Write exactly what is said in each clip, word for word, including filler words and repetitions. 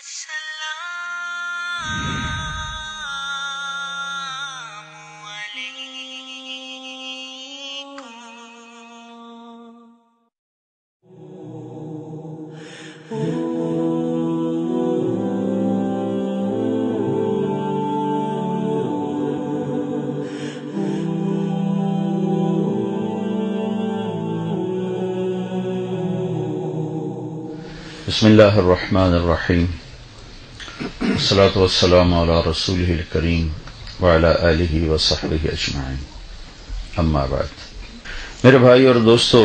بسم اللہ الرحمن الرحیم والصلاة والسلام علی رسولہ الکریم وعلی آلہ وصحبہ اجمعین، اما بعد۔ میرے بھائی اور دوستو،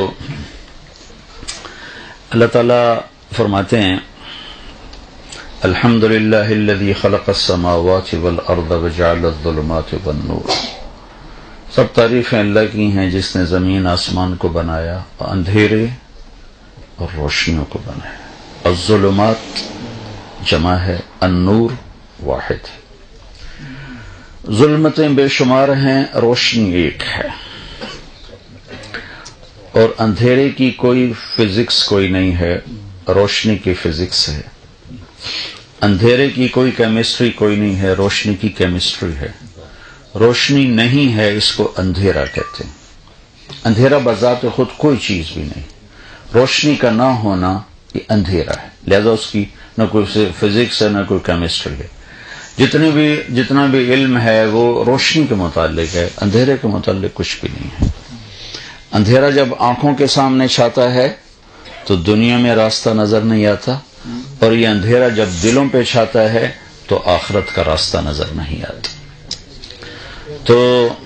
اللہ تعالیٰ فرماتے ہیں الحمدللہ الذی خلق السماوات والارض وجعل الظلمات والنور۔ سب تعریفیں اللہ کی ہیں جس نے زمین آسمان کو بنایا، اندھیرے اور روشنیوں کو بنایا۔ الظلمات جمع ہے، النور واحد ہے۔ ظلمتیں بے شمار ہیں، روشنی ایک ہے، اور اندھیرے کی کوئی فزکس کوئی نہیں ہے، روشنی کی فزکس ہے۔ اندھیرے کی کوئی کیمسٹری کوئی نہیں ہے، روشنی کی کیمسٹری ہے۔ روشنی نہیں ہے، اس کو اندھیرا کہتے ہیں۔ اندھیرا بذات خود کوئی چیز بھی نہیں، روشنی کا نہ ہونا یہ اندھیرا ہے، لہذا اس کی نہ کوئی فزکس ہے نہ کوئی کیمسٹری ہے۔ جتنی بھی جتنا بھی علم ہے وہ روشنی کے متعلق ہے، اندھیرے کے متعلق کچھ بھی نہیں ہے۔ اندھیرا جب آنکھوں کے سامنے چھاتا ہے تو دنیا میں راستہ نظر نہیں آتا، اور یہ اندھیرا جب دلوں پہ چھاتا ہے تو آخرت کا راستہ نظر نہیں آتا۔ تو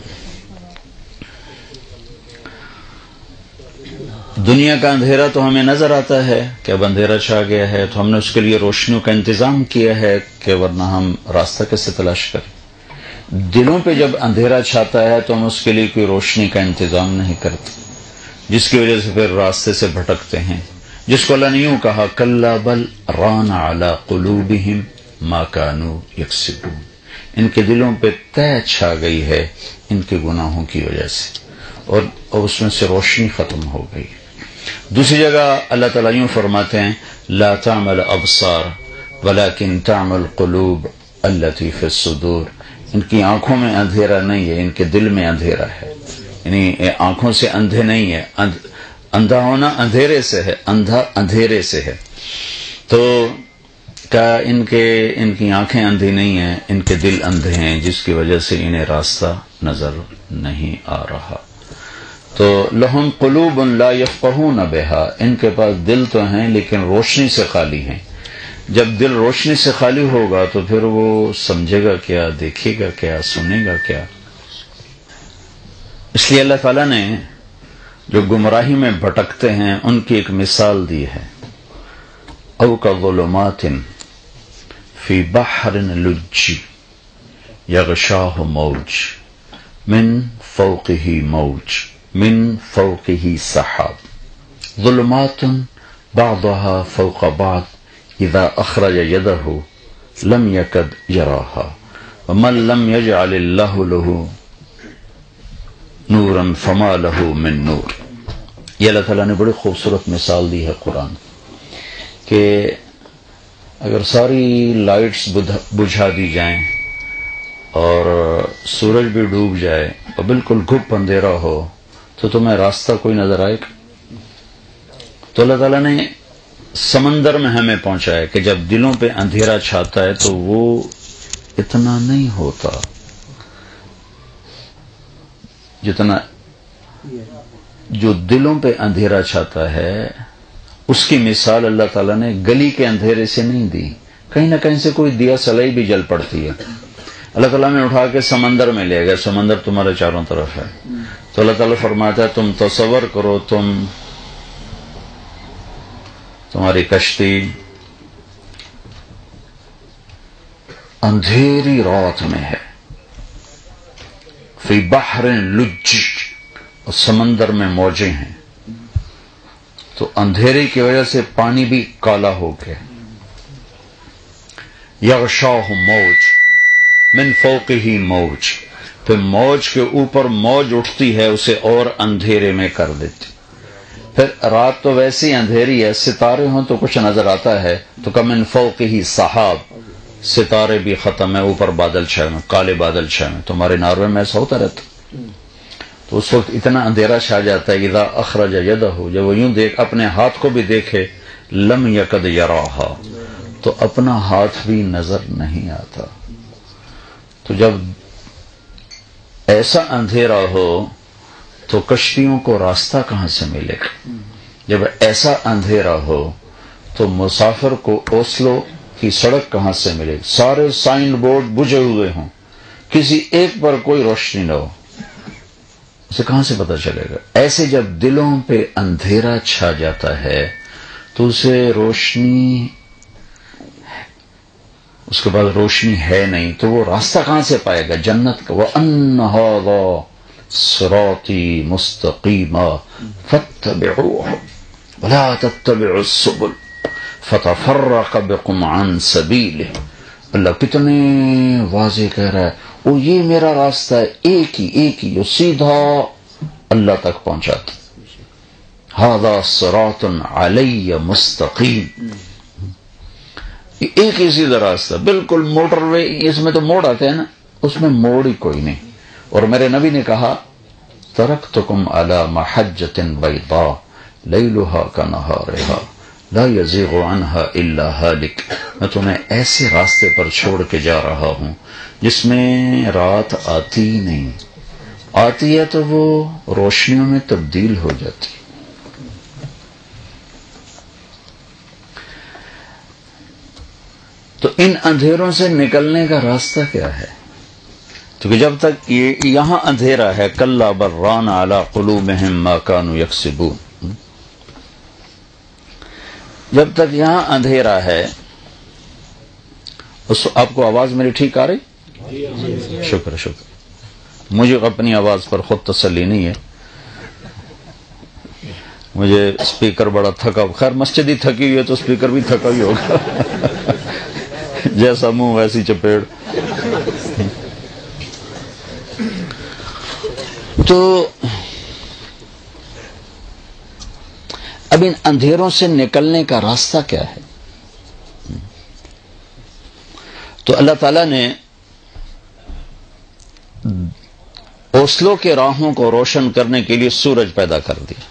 دنیا کا اندھیرا تو ہمیں نظر آتا ہے کہ اب اندھیرا چھا گیا ہے، تو ہم نے اس کے لیے روشنیوں کا انتظام کیا ہے کہ ورنہ ہم راستہ کیسے تلاش کریں۔ دلوں پہ جب اندھیرا چھاتا ہے تو ہم اس کے لیے کوئی روشنی کا انتظام نہیں کرتے، جس کی وجہ سے پھر راستے سے بھٹکتے ہیں، جس کو اللہ نے یوں کہا کلا بل ران علی قلوبہم ما کانوا یکسبون۔ ان کے دلوں پہ طے چھا گئی ہے ان کے گناہوں کی وجہ سے، اور اس میں سے روشنی ختم ہو گئی۔ دوسری جگہ اللہ تعالیٰ یوں فرماتے ہیں لا تعمل ابصار ولکن تعمل قلوب التی فی الصدور۔ ان کی آنکھوں میں اندھیرا نہیں ہے، ان کے دل میں اندھیرا ہے۔ یعنی آنکھوں سے اندھے نہیں ہے، اندھا ہونا اندھیرے سے ہے، اندھا اندھیرے سے ہے۔ تو کیا ان کے ان کی آنکھیں اندھی نہیں ہیں، ان کے دل اندھے ہیں، جس کی وجہ سے انہیں راستہ نظر نہیں آ رہا۔ تو لہم قلوب لا یفقہون بہا، ان کے پاس دل تو ہیں لیکن روشنی سے خالی ہیں۔ جب دل روشنی سے خالی ہوگا تو پھر وہ سمجھے گا کیا، دیکھے گا کیا، سنے گا کیا؟ اس لیے اللہ تعالیٰ نے جو گمراہی میں بھٹکتے ہیں ان کی ایک مثال دی ہے، او کظلمات فی بحر لجی یغشاہ موج من فوقہ موج من فوقه سحاب ظلمات بعضها فوق بعض اذا اخرج يده لم يكد يراها ومن لم يجعل الله له نورا فما له من نور۔ یہ اللہ تعالیٰ نے بڑی خوبصورت مثال دی ہے قرآن کہ اگر ساری لائٹس بجھا دی جائیں اور سورج بھی ڈوب جائے اور بالکل گھپ اندھیرا ہو تو تمہیں راستہ کوئی نظر آئے گا؟ تو اللہ تعالیٰ نے سمندر میں ہمیں پہنچایا کہ جب دلوں پہ اندھیرا چھاتا ہے تو وہ اتنا نہیں ہوتا جتنا جو دلوں پہ اندھیرا چھاتا ہے اس کی مثال اللہ تعالیٰ نے گلی کے اندھیرے سے نہیں دی۔ کہیں نہ کہیں سے کوئی دیا سلائی بھی جل پڑتی ہے، اللہ تعالیٰ نے اٹھا کے سمندر میں لے گیا، سمندر تمہارے چاروں طرف ہے، تو اللہ تعالیٰ فرماتا ہے تم تصور کرو تم تمہاری کشتی اندھیری رات میں ہے، فی بحر لج، اور سمندر میں موجیں ہیں، تو اندھیرے کی وجہ سے پانی بھی کالا ہو گیا۔ یغشاہ موج من فوقہ موج، پھر موج کے اوپر موج اٹھتی ہے اسے اور اندھیرے میں کر دیتی۔ پھر رات تو ویسی اندھیری ہے، ستارے ہوں تو کچھ نظر آتا ہے، تو کم من فوقہ سحاب، ستارے بھی ختم ہے، اوپر بادل چھائے میں، کالے بادل چھائے میں. تمہارے ناروے میں ایسا ہوتا رہتا، تو اس وقت اتنا اندھیرا چھا جاتا ہے. اذا اخرج یدہ، جب وہ یوں دیکھ اپنے ہاتھ کو بھی دیکھے، لم یکد یراہا، تو اپنا ہاتھ بھی نظر نہیں آتا. تو جب ایسا اندھیرا ہو تو کشتیوں کو راستہ کہاں سے ملے گا؟ جب ایسا اندھیرا ہو تو مسافر کو اوسلو کی سڑک کہاں سے ملے گی؟ سارے سائن بورڈ بجھے ہوئے ہوں، کسی ایک پر کوئی روشنی نہ ہو، اسے کہاں سے پتہ چلے گا؟ ایسے جب دلوں پہ اندھیرا چھا جاتا ہے تو اسے روشنی، اس کے بعد روشنی ہے نہیں، تو وہ راستہ کہاں سے پائے گا جنت کا؟ وَأَنَّ هَذَا صِرَاطِي مُسْتَقِيمًا فَاتَّبِعُوهُ وَلَا تَتَّبِعُوا السُّبُلَ فَتَفَرَّقَ بِكُمْ عَنْ سَبِيلِهِ. اللہ کتنے واضح کہہ رہا ہے، وہ یہ میرا راستہ ہے، ایک ہی ایک ہی جو سیدھا اللہ تک پہنچاتا. هَذَا صِرَاطٌ عَلَيَّ مُسْتَقِيم، ایک ہی سیدھا راستہ، بالکل موٹر وے. اس میں تو موڑ آتے ہیں نا، اس میں موڑ ہی کوئی نہیں. اور میرے نبی نے کہا ترکتکم علی محجۃ بیضاء لیلھا کنہارھا لا یزیغ عنہا الا ہالک. میں تمہیں ایسے راستے پر چھوڑ کے جا رہا ہوں جس میں رات آتی نہیں، آتی ہے تو وہ روشنیوں میں تبدیل ہو جاتی. تو ان اندھیروں سے نکلنے کا راستہ کیا ہے؟ کیونکہ جب تک یہ یہاں اندھیرا ہے، کلا بران علی قلوبہم ما کانوا یکسبون، جب تک یہاں اندھیرا ہے. اس آپ کو آواز میری ٹھیک آ رہی؟ شکر شکر. مجھے اپنی آواز پر خود تسلی نہیں ہے، مجھے اسپیکر بڑا تھکا، خیر مسجد ہی تھکی ہوئی ہے تو اسپیکر بھی تھکا ہی ہوگا. جیسا منہ ویسی چپیڑ. تو اب ان اندھیروں سے نکلنے کا راستہ کیا ہے؟ تو اللہ تعالیٰ نے اوسلو کے راہوں کو روشن کرنے کے لیے سورج پیدا کر دیا.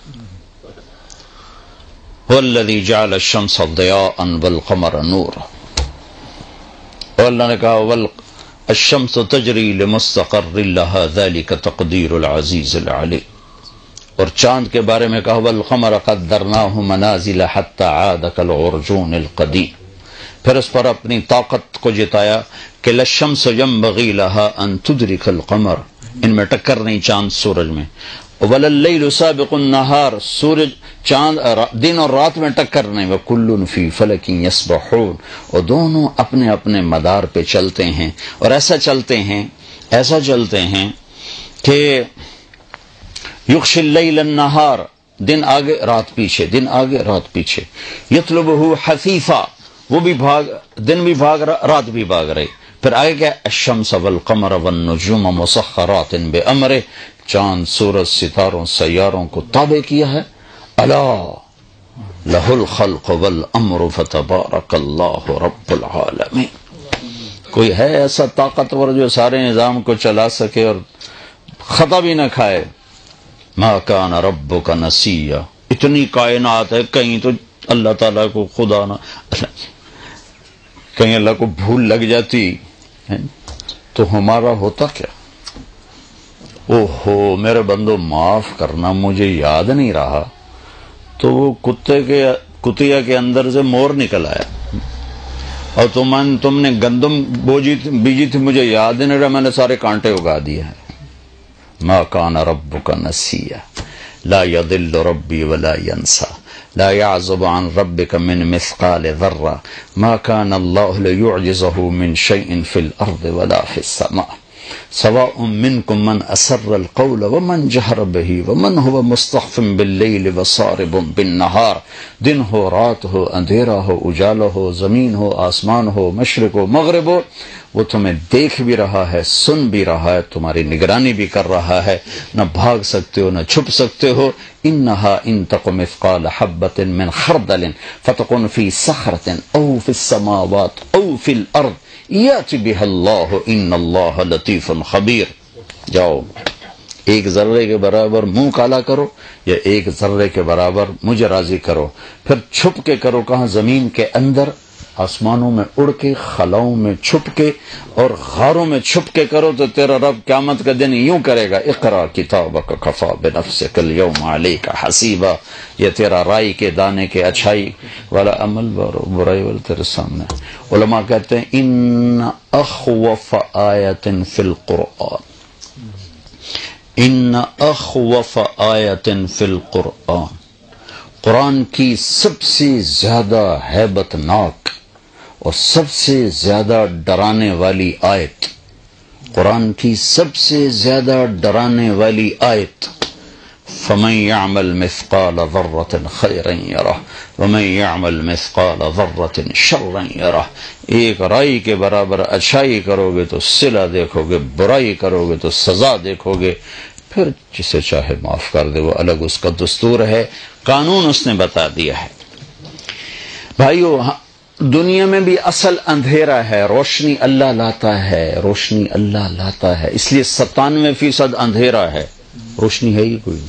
وَالَّذِي جَعَلَ الشَّمْسَ ضِيَاءً وَالْقَمَرَ نُورًا. اور اللہ نے کہا وَالشَّمْسُ تَجْرِي لِمُسْتَقَرٍّ لَهَا ذَلِكَ تَقْدِيرُ الْعَزِيزِ الْعَلِيمِ. اور چاند کے بارے میں کہا وَالْقَمَرَ قَدَّرْنَاهُ مَنَازِلَ حَتَّى عَادَ كَالْعُرْجُونِ الْقَدِيمِ. پھر اس پر اپنی طاقت کو جتایا کہ لَلشَّمْسُ يَنبَغِي لَهَا أَن تُدْرِكَ الْقَمَرَ، ان میں ٹکر نہیں چاند سورج میں. وَلَلَّيْلُ سَابِقُ النَّهَارِ، سورج چاند دن اور رات میں ٹکر نہیں. وَكُلٌّ فِي فَلَكٍ يَسْبَحُونَ، اور دونوں اپنے اپنے مدار پہ چلتے ہیں. اور ایسا چلتے ہیں ایسا چلتے ہیں کہ یغشی اللیل النہار، دن آگے رات پیچھے، دن آگے رات پیچھے. یطلبہ حثیثا، وہ بھی بھاگ، دن بھی بھاگ رہا رات بھی بھاگ رہی. پھر آگے کیا؟ الشمس والقمر والنجوم مسخرات بامرہ، چاند سورج ستاروں سیاروں کو تابع کیا ہے. الا لہ الخلق والامر فتبارک اللہ رب العالمین. کوئی ہے ایسا طاقتور جو سارے نظام کو چلا سکے اور خطا بھی نہ کھائے؟ ما کان ربک نسیا. اتنی کائنات ہے، کہیں تو اللہ تعالیٰ کو خدا نہ، کہیں اللہ کو بھول لگ جاتی تو ہمارا ہوتا کیا؟ او ہو میرے بندو معاف کرنا، مجھے یاد نہیں رہا. تو وہ کتے کے کتیا کے اندر سے مور نکل آیا، اور تم تم نے گندم بوجی بیجی تھی، مجھے یاد نہیں رہا، میں نے سارے کانٹے اگا دیے ہیں. ما کان ربک نسیا لا یضل ربی ولا ینسا لا يعزب عن ربك من مثقال ذرة ما كان الله ليعجزه من شيء في الأرض ولا في السماء سواء منکم من اسر القول ومن جہر بہ ومن هو مستخف باللیل وصارب بالنہار، دن ہو رات ہو، اندھیرا ہو اجالا ہو، زمین ہو آسمان ہو، مشرق ہو مغرب ہو، وہ تمہیں دیکھ بھی رہا ہے، سن بھی رہا ہے، تمہاری نگرانی بھی کر رہا ہے، نہ بھاگ سکتے ہو نہ چھپ سکتے ہو۔ انہا ان تق مثقال حبۃ من خردل فتکن فی صخرۃ او فی السماوات او فی الارض یأتی بها اللہ ان اللہ لطیف خبیر۔ جاؤ ایک ذرے کے برابر منہ کالا کرو یا ایک ذرے کے برابر مجھے راضی کرو، پھر چھپ کے کرو، کہاں زمین کے اندر، آسمانوں میں اڑ کے، خلاؤں میں چھپ کے اور غاروں میں چھپ کے کرو تو تیرا رب قیامت کا دن یوں کرے گا، اقرا کتابک کفا بنفسک اليوم علیک حسیبا۔ یہ تیرا رائی کے دانے کے اچھائی والا عمل اور برائی والا تیرے سامنے۔ علماء کہتے ہیں ان اخوف آیت فی القرآن، ان اخوف آیت فی القرآن، قرآن کی سب سے زیادہ ہیبت ناک اور سب سے زیادہ ڈرانے والی آیت، قرآن کی سب سے زیادہ ڈرانے والی آیت، فمن يعمل مثقال ذرة خيرا يره ومن يعمل مثقال ذرة شرا يره۔ ایک رائی کے برابر اچھائی کرو گے تو صلہ دیکھو گے، برائی کرو گے تو سزا دیکھو گے، پھر جسے چاہے معاف کر دے، وہ الگ اس کا دستور ہے، قانون اس نے بتا دیا ہے۔ بھائیو، دنیا میں بھی اصل اندھیرا ہے، روشنی اللہ لاتا ہے، روشنی اللہ لاتا ہے، اس لیے ستانوے فیصد اندھیرا ہے، روشنی ہے ہی کوئی،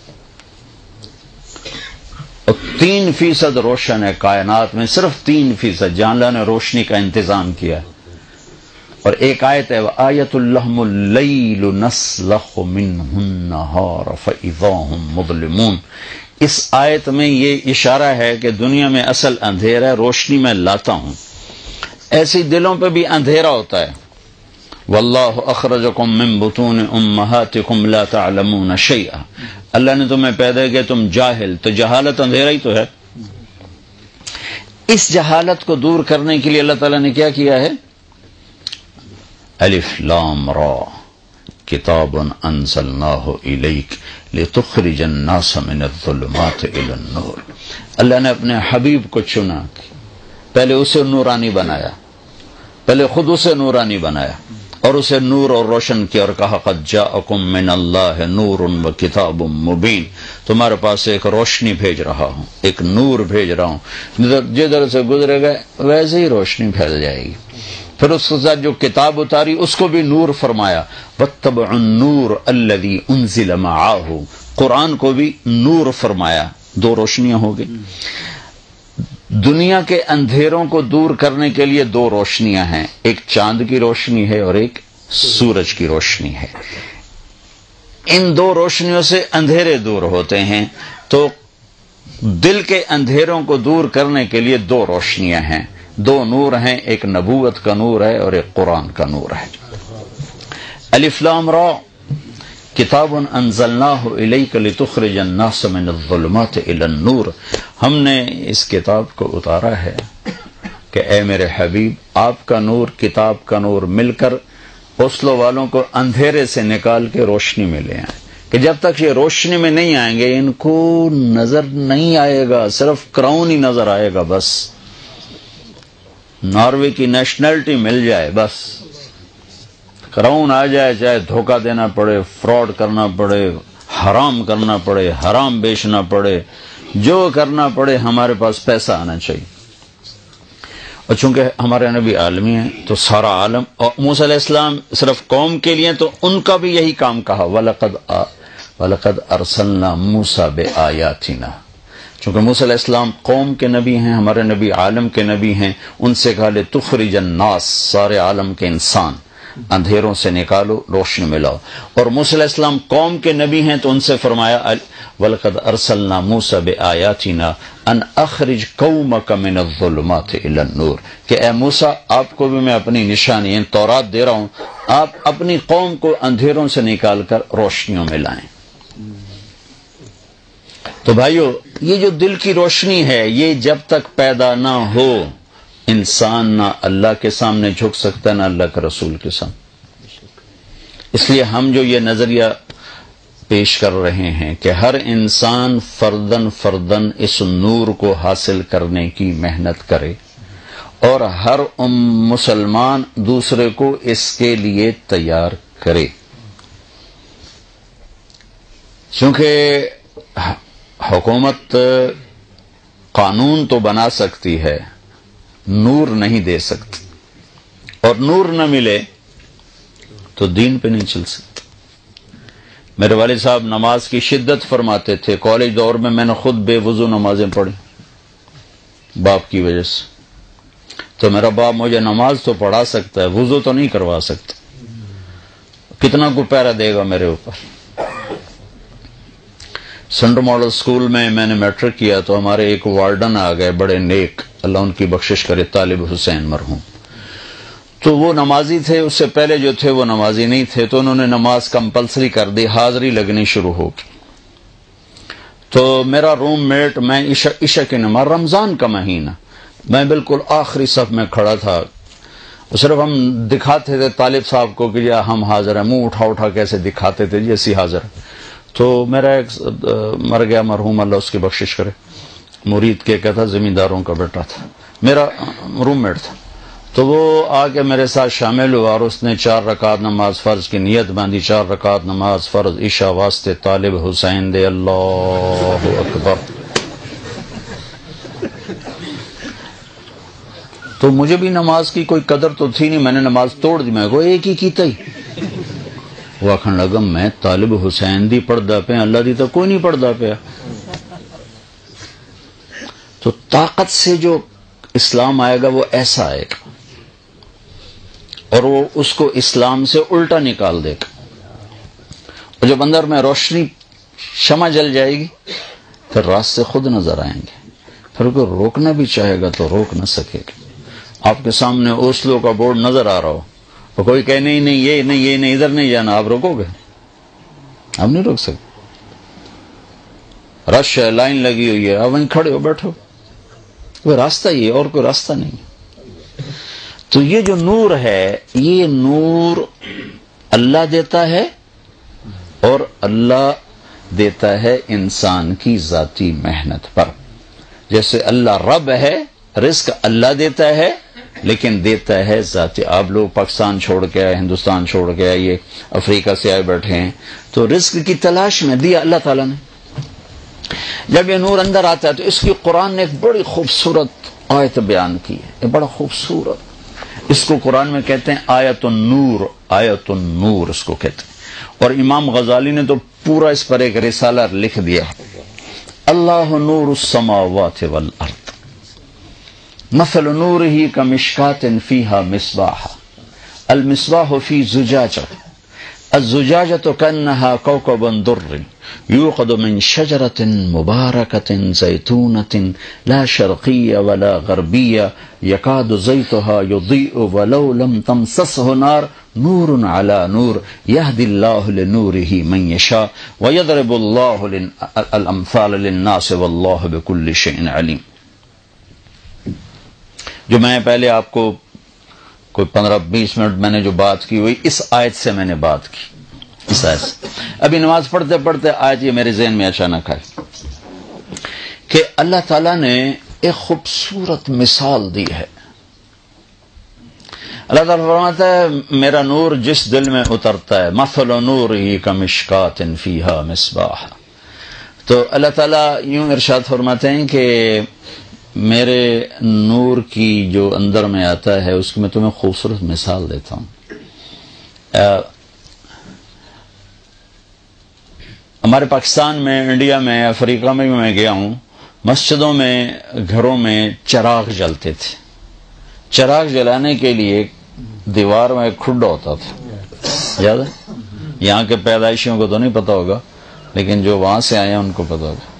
اور تین فیصد روشن ہے کائنات میں، صرف تین فیصد جہاں اللہ نے روشنی کا انتظام کیا۔ اور ایک آیت ہے وآیت لہم اللیل نسلخ منہ النہار فاذا ہم مظلمون۔ اس آیت میں یہ اشارہ ہے کہ دنیا میں اصل اندھیرا ہے، روشنی میں لاتا ہوں۔ ایسی دلوں پہ بھی اندھیرا ہوتا ہے۔ واللہ اخرجکم من بطون امہاتکم لا تعلمون شیئا، اللہ نے تمہیں پیدا کیا تم جاہل، تو جہالت اندھیرا ہی تو ہے۔ اس جہالت کو دور کرنے کے لیے اللہ تعالیٰ نے کیا کیا ہے؟ الف لام را کتاب انزلناہ الیک لتخرج الناس من الظلمات الی النور۔ اللہ نے اپنے حبیب کو چنا، پہلے اسے نورانی بنایا، پہلے خود اسے نورانی بنایا اور اسے نور اور روشن کیا، اور کہا قد جاءکم من اللہ نور و کتاب مبین، تمہارے پاس ایک روشنی بھیج رہا ہوں، ایک نور بھیج رہا ہوں، جدھر سے گزرے گا ویسے ہی روشنی پھیل جائے گی۔ پھر اس کے ساتھ جو کتاب اتاری اس کو بھی نور فرمایا، واتبعوا النور الذی انزل معاہ، قرآن کو بھی نور فرمایا، دو روشنیاں ہو گئی۔ دنیا کے اندھیروں کو دور کرنے کے لیے دو روشنیاں ہیں، ایک چاند کی روشنی ہے اور ایک سورج کی روشنی ہے۔ ان دو روشنیوں سے اندھیرے دور ہوتے ہیں، تو دل کے اندھیروں کو دور کرنے کے لیے دو روشنیاں ہیں، دو نور ہیں، ایک نبوت کا نور ہے اور ایک قرآن کا نور ہے۔ الف لام را کتاب انزلناہ الیک لتخرج الناس من الظلمات الی النور، ہم نے اس کتاب کو اتارا ہے کہ اے میرے حبیب، آپ کا نور، کتاب کا نور مل کر اوسلو والوں کو اندھیرے سے نکال کے روشنی میں لے آئیں، کہ جب تک یہ روشنی میں نہیں آئیں گے ان کو نظر نہیں آئے گا، صرف کراؤن ہی نظر آئے گا، بس ناروے کی نیشنلٹی مل جائے، بس کراؤن آ جائے، چاہے دھوکہ دینا پڑے، فراڈ کرنا پڑے، حرام کرنا پڑے، حرام بیچنا پڑے، جو کرنا پڑے، ہمارے پاس پیسہ آنا چاہیے۔ اور چونکہ ہمارے نبی عالمی ہیں تو سارا عالم، اور موسیٰ علیہ السلام صرف قوم کے لیے تو ان کا بھی یہی کام کہا، وَلَقَدْ وَلَقَدْ أَرْسَلْنَا مُوسَىٰ بِآيَاتِنَا، چونکہ موسیٰ علیہ السلام قوم کے نبی ہیں، ہمارے نبی عالم کے نبی ہیں، ان سے کہا لِتُخْرِجَ النَّاسَ، سارے عالم کے انسان اندھیروں سے نکالو، روشنی میں لاؤ۔ اور موسیٰ علیہ السلام قوم کے نبی ہیں تو ان سے فرمایا وَلَقَدْ أَرْسَلْنَا مُوسَىٰ بِآيَاتِنَا أَنْ أَخْرِجْ قَوْمَكَ مِنَ الظُّلُمَاتِ إِلَى النُّورِ، کہ اے موسیٰ آپ کو بھی میں اپنی نشانی یعنی تورات دے رہا ہوں، آپ اپنی قوم کو اندھیروں سے نکال کر روشنیوں میں لائیں۔ تو بھائیو، یہ جو دل کی روشنی ہے، یہ جب تک پیدا نہ ہو انسان نہ اللہ کے سامنے جھک سکتا ہے نہ اللہ کے رسول کے سامنے۔ اس لیے ہم جو یہ نظریہ پیش کر رہے ہیں کہ ہر انسان فردن فردن اس نور کو حاصل کرنے کی محنت کرے اور ہر ام مسلمان دوسرے کو اس کے لیے تیار کرے، چونکہ حکومت قانون تو بنا سکتی ہے، نور نہیں دے سکتی، اور نور نہ ملے تو دین پہ نہیں چل سکتا۔ میرے والد صاحب نماز کی شدت فرماتے تھے، کالج دور میں میں نے خود بے وضو نمازیں پڑھی باپ کی وجہ سے، تو میرا باپ مجھے نماز تو پڑھا سکتا ہے، وضو تو نہیں کروا سکتا، کتنا کو پیرا دے گا میرے اوپر۔ سینٹر ماڈل اسکول میں میں نے میٹرک کیا تو ہمارے ایک وارڈن آ گئے، بڑے نیک، اللہ ان کی بخشش کرے، طالب حسین مرحوم، تو وہ نمازی تھے، اس سے پہلے جو تھے وہ نمازی نہیں تھے، تو انہوں نے نماز کمپلسری کر دی، حاضری لگنی شروع ہو گئی۔ تو میرا روم میٹ، میں عشاء عشاء کی نماز، رمضان کا مہینہ، میں بالکل آخری صف میں کھڑا تھا، صرف ہم دکھاتے تھے طالب صاحب کو کہ جی ہم حاضر ہیں، منہ اٹھا اٹھا کیسے دکھاتے تھے جی اسی حاضر ہیں۔ تو میرا ایک مر گیا مرحوم، اللہ اس کی بخشش کرے، مرید کے کہتا زمینداروں کا بیٹا تھا، میرا روم میٹ تھا، تو وہ آ کے میرے ساتھ شامل ہوا اور اس نے چار رکعت نماز فرض کی نیت باندھی، چار رکعت نماز فرض عشاء واسطے طالب حسین دے، اللہ اکبر۔ تو مجھے بھی نماز کی کوئی قدر تو تھی نہیں، میں نے نماز توڑ دی، میں کو ایک ہی کیتا ہی وہ آخر لگا میں طالب حسین دی پڑھدا پیا، اللہ دی تو کوئی نہیں پڑھدا پیا۔ تو طاقت سے جو اسلام آئے گا وہ ایسا آئے گا، اور وہ اس کو اسلام سے الٹا نکال دے گا، اور جب اندر میں روشنی شمع جل جائے گی پھر راستے خود نظر آئیں گے، پھر کوئی روکنا بھی چاہے گا تو روک نہ سکے گا۔ آپ کے سامنے اوسلو کا بورڈ نظر آ رہا ہو تو کوئی کہے نہیں نہیں یہ نہیں یہ نہیں ادھر نہیں جانا، آپ روکو گے؟ آپ نہیں روک سکتے، رش ہے، لائن لگی ہوئی ہے، آپ وہیں کھڑے ہو بیٹھو، کوئی راستہ ہی ہے اور کوئی راستہ نہیں۔ تو یہ جو نور ہے، یہ نور اللہ دیتا ہے، اور اللہ دیتا ہے انسان کی ذاتی محنت پر۔ جیسے اللہ رب ہے، رزق اللہ دیتا ہے، لیکن دیتا ہے ذاتی۔ آپ لوگ پاکستان چھوڑ کے آئے، ہندوستان چھوڑ کے آئے، یہ افریقہ سے آئے بیٹھے ہیں، تو رزق کی تلاش میں دیا اللہ تعالیٰ نے۔ جب یہ نور اندر آتا ہے تو اس کی قرآن نے ایک بڑی خوبصورت آیت بیان کی ہے، یہ بڑا خوبصورت، اس کو قرآن میں کہتے ہیں آیت النور، آیت النور اس کو کہتے ہیں، اور امام غزالی نے تو پورا اس پر ایک رسالہ لکھ دیا، اللہ نور السماوات والارض مثل نوره كمشكاة فيها مصباح المصباح في زجاجة الزجاجة كأنها كوكب دري يوقد من شجرة مباركة زيتونة لا شرقية ولا غربية يكاد زيتها يضيء ولو لم تمسسه نار نور على نور يهدي الله لنوره من يشاء ويضرب الله الأمثال للناس والله بكل شيء عليم۔ جو میں پہلے آپ کو کوئی پندرہ بیس منٹ میں نے جو بات کی ہوئی اس آیت سے میں نے بات کی، اس آیت سے ابھی نماز پڑھتے پڑھتے آیت یہ میرے ذہن میں اچانک آئی کہ اللہ تعالیٰ نے ایک خوبصورت مثال دی ہے۔ اللہ تعالیٰ فرماتا ہے میرا نور جس دل میں اترتا ہے، مثل نورہ کمشکاۃ فیہا مصباح، تو اللہ تعالیٰ یوں ارشاد فرماتے ہیں کہ میرے نور کی جو اندر میں آتا ہے اس کی میں تمہیں خوبصورت مثال دیتا ہوں۔ ہمارے پاکستان میں، انڈیا میں، افریقہ میں بھی میں گیا ہوں، مسجدوں میں، گھروں میں چراغ جلتے تھے۔ چراغ جلانے کے لیے دیوار میں ایک کھڈا ہوتا تھا، یاد ہے؟ یہاں کے پیدائشیوں کو تو نہیں پتا ہوگا، لیکن جو وہاں سے آئے ہیں ان کو پتا ہوگا۔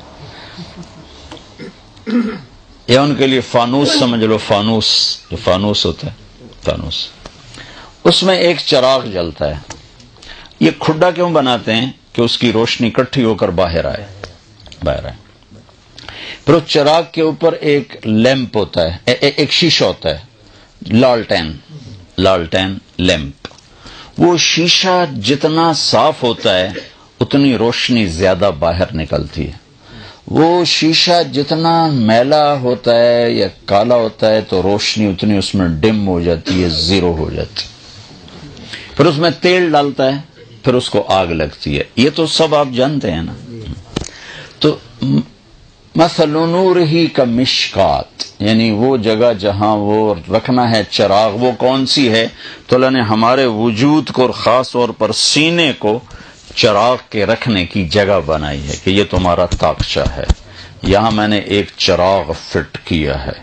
یا ان کے لیے فانوس سمجھ لو، فانوس جو فانوس ہوتا ہے، فانوس، اس میں ایک چراغ جلتا ہے۔ یہ کھڈا کیوں بناتے ہیں؟ کہ اس کی روشنی اکٹھی ہو کر باہر آئے باہر آئے پھر اس چراغ کے اوپر ایک لیمپ ہوتا ہے، ایک شیشہ ہوتا ہے، لالٹین لالٹین لیمپ، وہ شیشہ جتنا صاف ہوتا ہے اتنی روشنی زیادہ باہر نکلتی ہے، وہ شیشہ جتنا میلا ہوتا ہے یا کالا ہوتا ہے تو روشنی اتنی اس میں ڈم ہو جاتی ہے، زیرو ہو جاتی ہے۔ پھر اس میں تیل ڈالتا ہے، پھر اس کو آگ لگتی ہے، یہ تو سب آپ جانتے ہیں نا۔ تو مثل نورہ کا مشکات، یعنی وہ جگہ جہاں وہ رکھنا ہے چراغ، وہ کون سی ہے؟ تو اللہ نے ہمارے وجود کو اور خاص طور پر سینے کو چراغ کے رکھنے کی جگہ بنائی ہے کہ یہ تمہارا طاقچہ ہے، یہاں میں نے ایک چراغ فٹ کیا ہے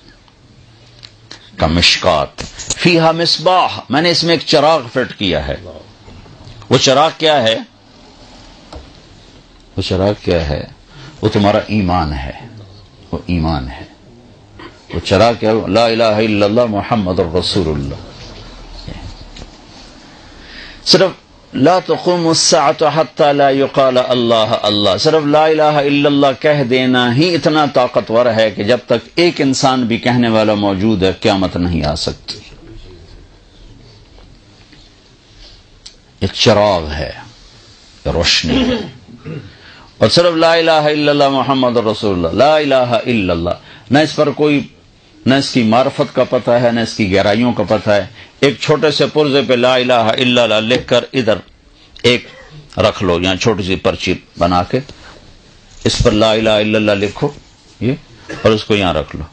کا مشکات فیہا مصباح، میں نے اس میں ایک چراغ فٹ کیا ہے۔ وہ چراغ کیا ہے؟ وہ چراغ کیا ہے؟ وہ تمہارا ایمان ہے، وہ ایمان ہے۔ وہ چراغ کیا ہے؟ لا الہ الا اللہ محمد الرسول اللہ۔ صرف لا تقوم الساعة حتى لا يقال اللہ اللہ، صرف لا الہ الا اللہ کہہ دینا ہی اتنا طاقتور ہے کہ جب تک ایک انسان بھی کہنے والا موجود ہے قیامت نہیں آ سکتی۔ ایک چراغ ہے، روشنی ہے، اور صرف لا الہ الا اللہ محمد رسول اللہ، لا الہ الا اللہ، نہ اس پر کوئی، نہ اس کی معرفت کا پتہ ہے، نہ اس کی گہرائیوں کا پتہ ہے۔ ایک چھوٹے سے پرزے پہ لا الہ الا اللہ لکھ کر ادھر ایک رکھ لو، یہاں چھوٹی سی پرچی بنا کے اس پر لا الہ الا اللہ لکھو یہ، اور اس کو یہاں رکھ لو۔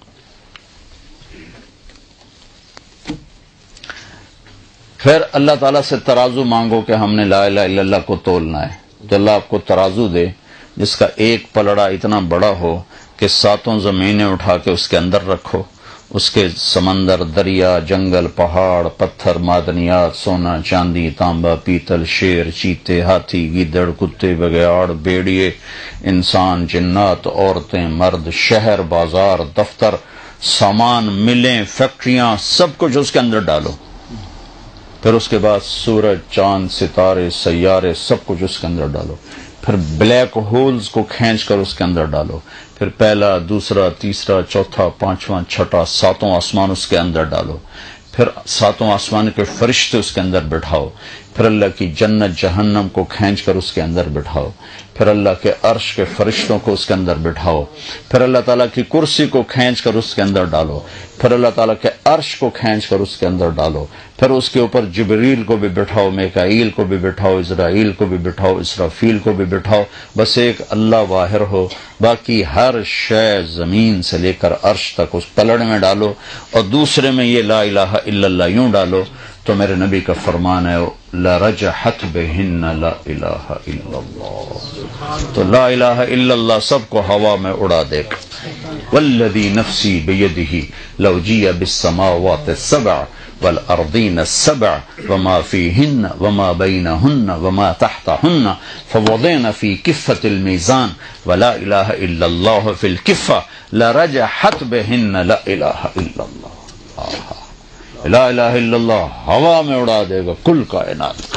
پھر اللہ تعالیٰ سے ترازو مانگو کہ ہم نے لا الہ الا اللہ کو تولنا ہے، تو اللہ آپ کو ترازو دے جس کا ایک پلڑا اتنا بڑا ہو کہ ساتوں زمینیں اٹھا کے اس کے اندر رکھو، اس کے سمندر، دریا، جنگل، پہاڑ، پتھر، معدنیات، سونا، چاندی، تانبا، پیتل، شیر، چیتے، ہاتھی، گیدڑ، کتے، بگیاڑ، بیڑیے، انسان، جنات، عورتیں، مرد، شہر، بازار، دفتر، سامان، ملیں، فیکٹریاں، سب کچھ اس کے اندر ڈالو۔ پھر اس کے بعد سورج، چاند، ستارے، سیارے، سب کچھ اس کے اندر ڈالو۔ پھر بلیک ہولز کو کھینچ کر اس کے اندر ڈالو۔ پھر پہلا، دوسرا، تیسرا، چوتھا، پانچواں، چھٹا، ساتوں آسمان اس کے اندر ڈالو۔ پھر ساتوں آسمان کے فرشتے اس کے اندر بٹھاؤ۔ پھر اللہ کی جنت جہنم کو کھینچ کر اس کے اندر بٹھاؤ۔ پھر اللہ کے عرش کے فرشتوں کو اس کے اندر بٹھاؤ۔ پھر اللہ تعالیٰ کی کرسی کو کھینچ کر اس کے اندر ڈالو۔ پھر اللہ تعالیٰ کے عرش کو کھینچ کر اس کے اندر ڈالو۔ پھر اس کے اوپر جبریل کو بھی بٹھاؤ، میکائیل کو بھی بٹھاؤ، اسرائیل کو بھی بٹھاؤ، اسرافیل کو بھی بٹھاؤ۔ بس ایک اللہ واحد ہو، باقی ہر شے زمین سے لے کر عرش تک اس پلڑ میں ڈالو، اور دوسرے میں یہ لا الہ الا اللہ یوں ڈالو۔ تو میرے نبی کا فرمان ہے لرجحت بہن لا الہ الا اللہ، تو لا الہ الا اللہ سب کو ہوا میں اڑا دے گا۔ والذی نفسی بیدہ لو جیء بالسماوات السبع والارضین السبع وما فیہن وما بینہن وما تحتہن فوضعن فی کفۃ المیزان ولا الہ الا اللہ فی الکفہ لرجحت بہن لا الہ الا اللہ۔ لا الہ الا اللہ ہوا میں اڑا دے گا کل کائنات۔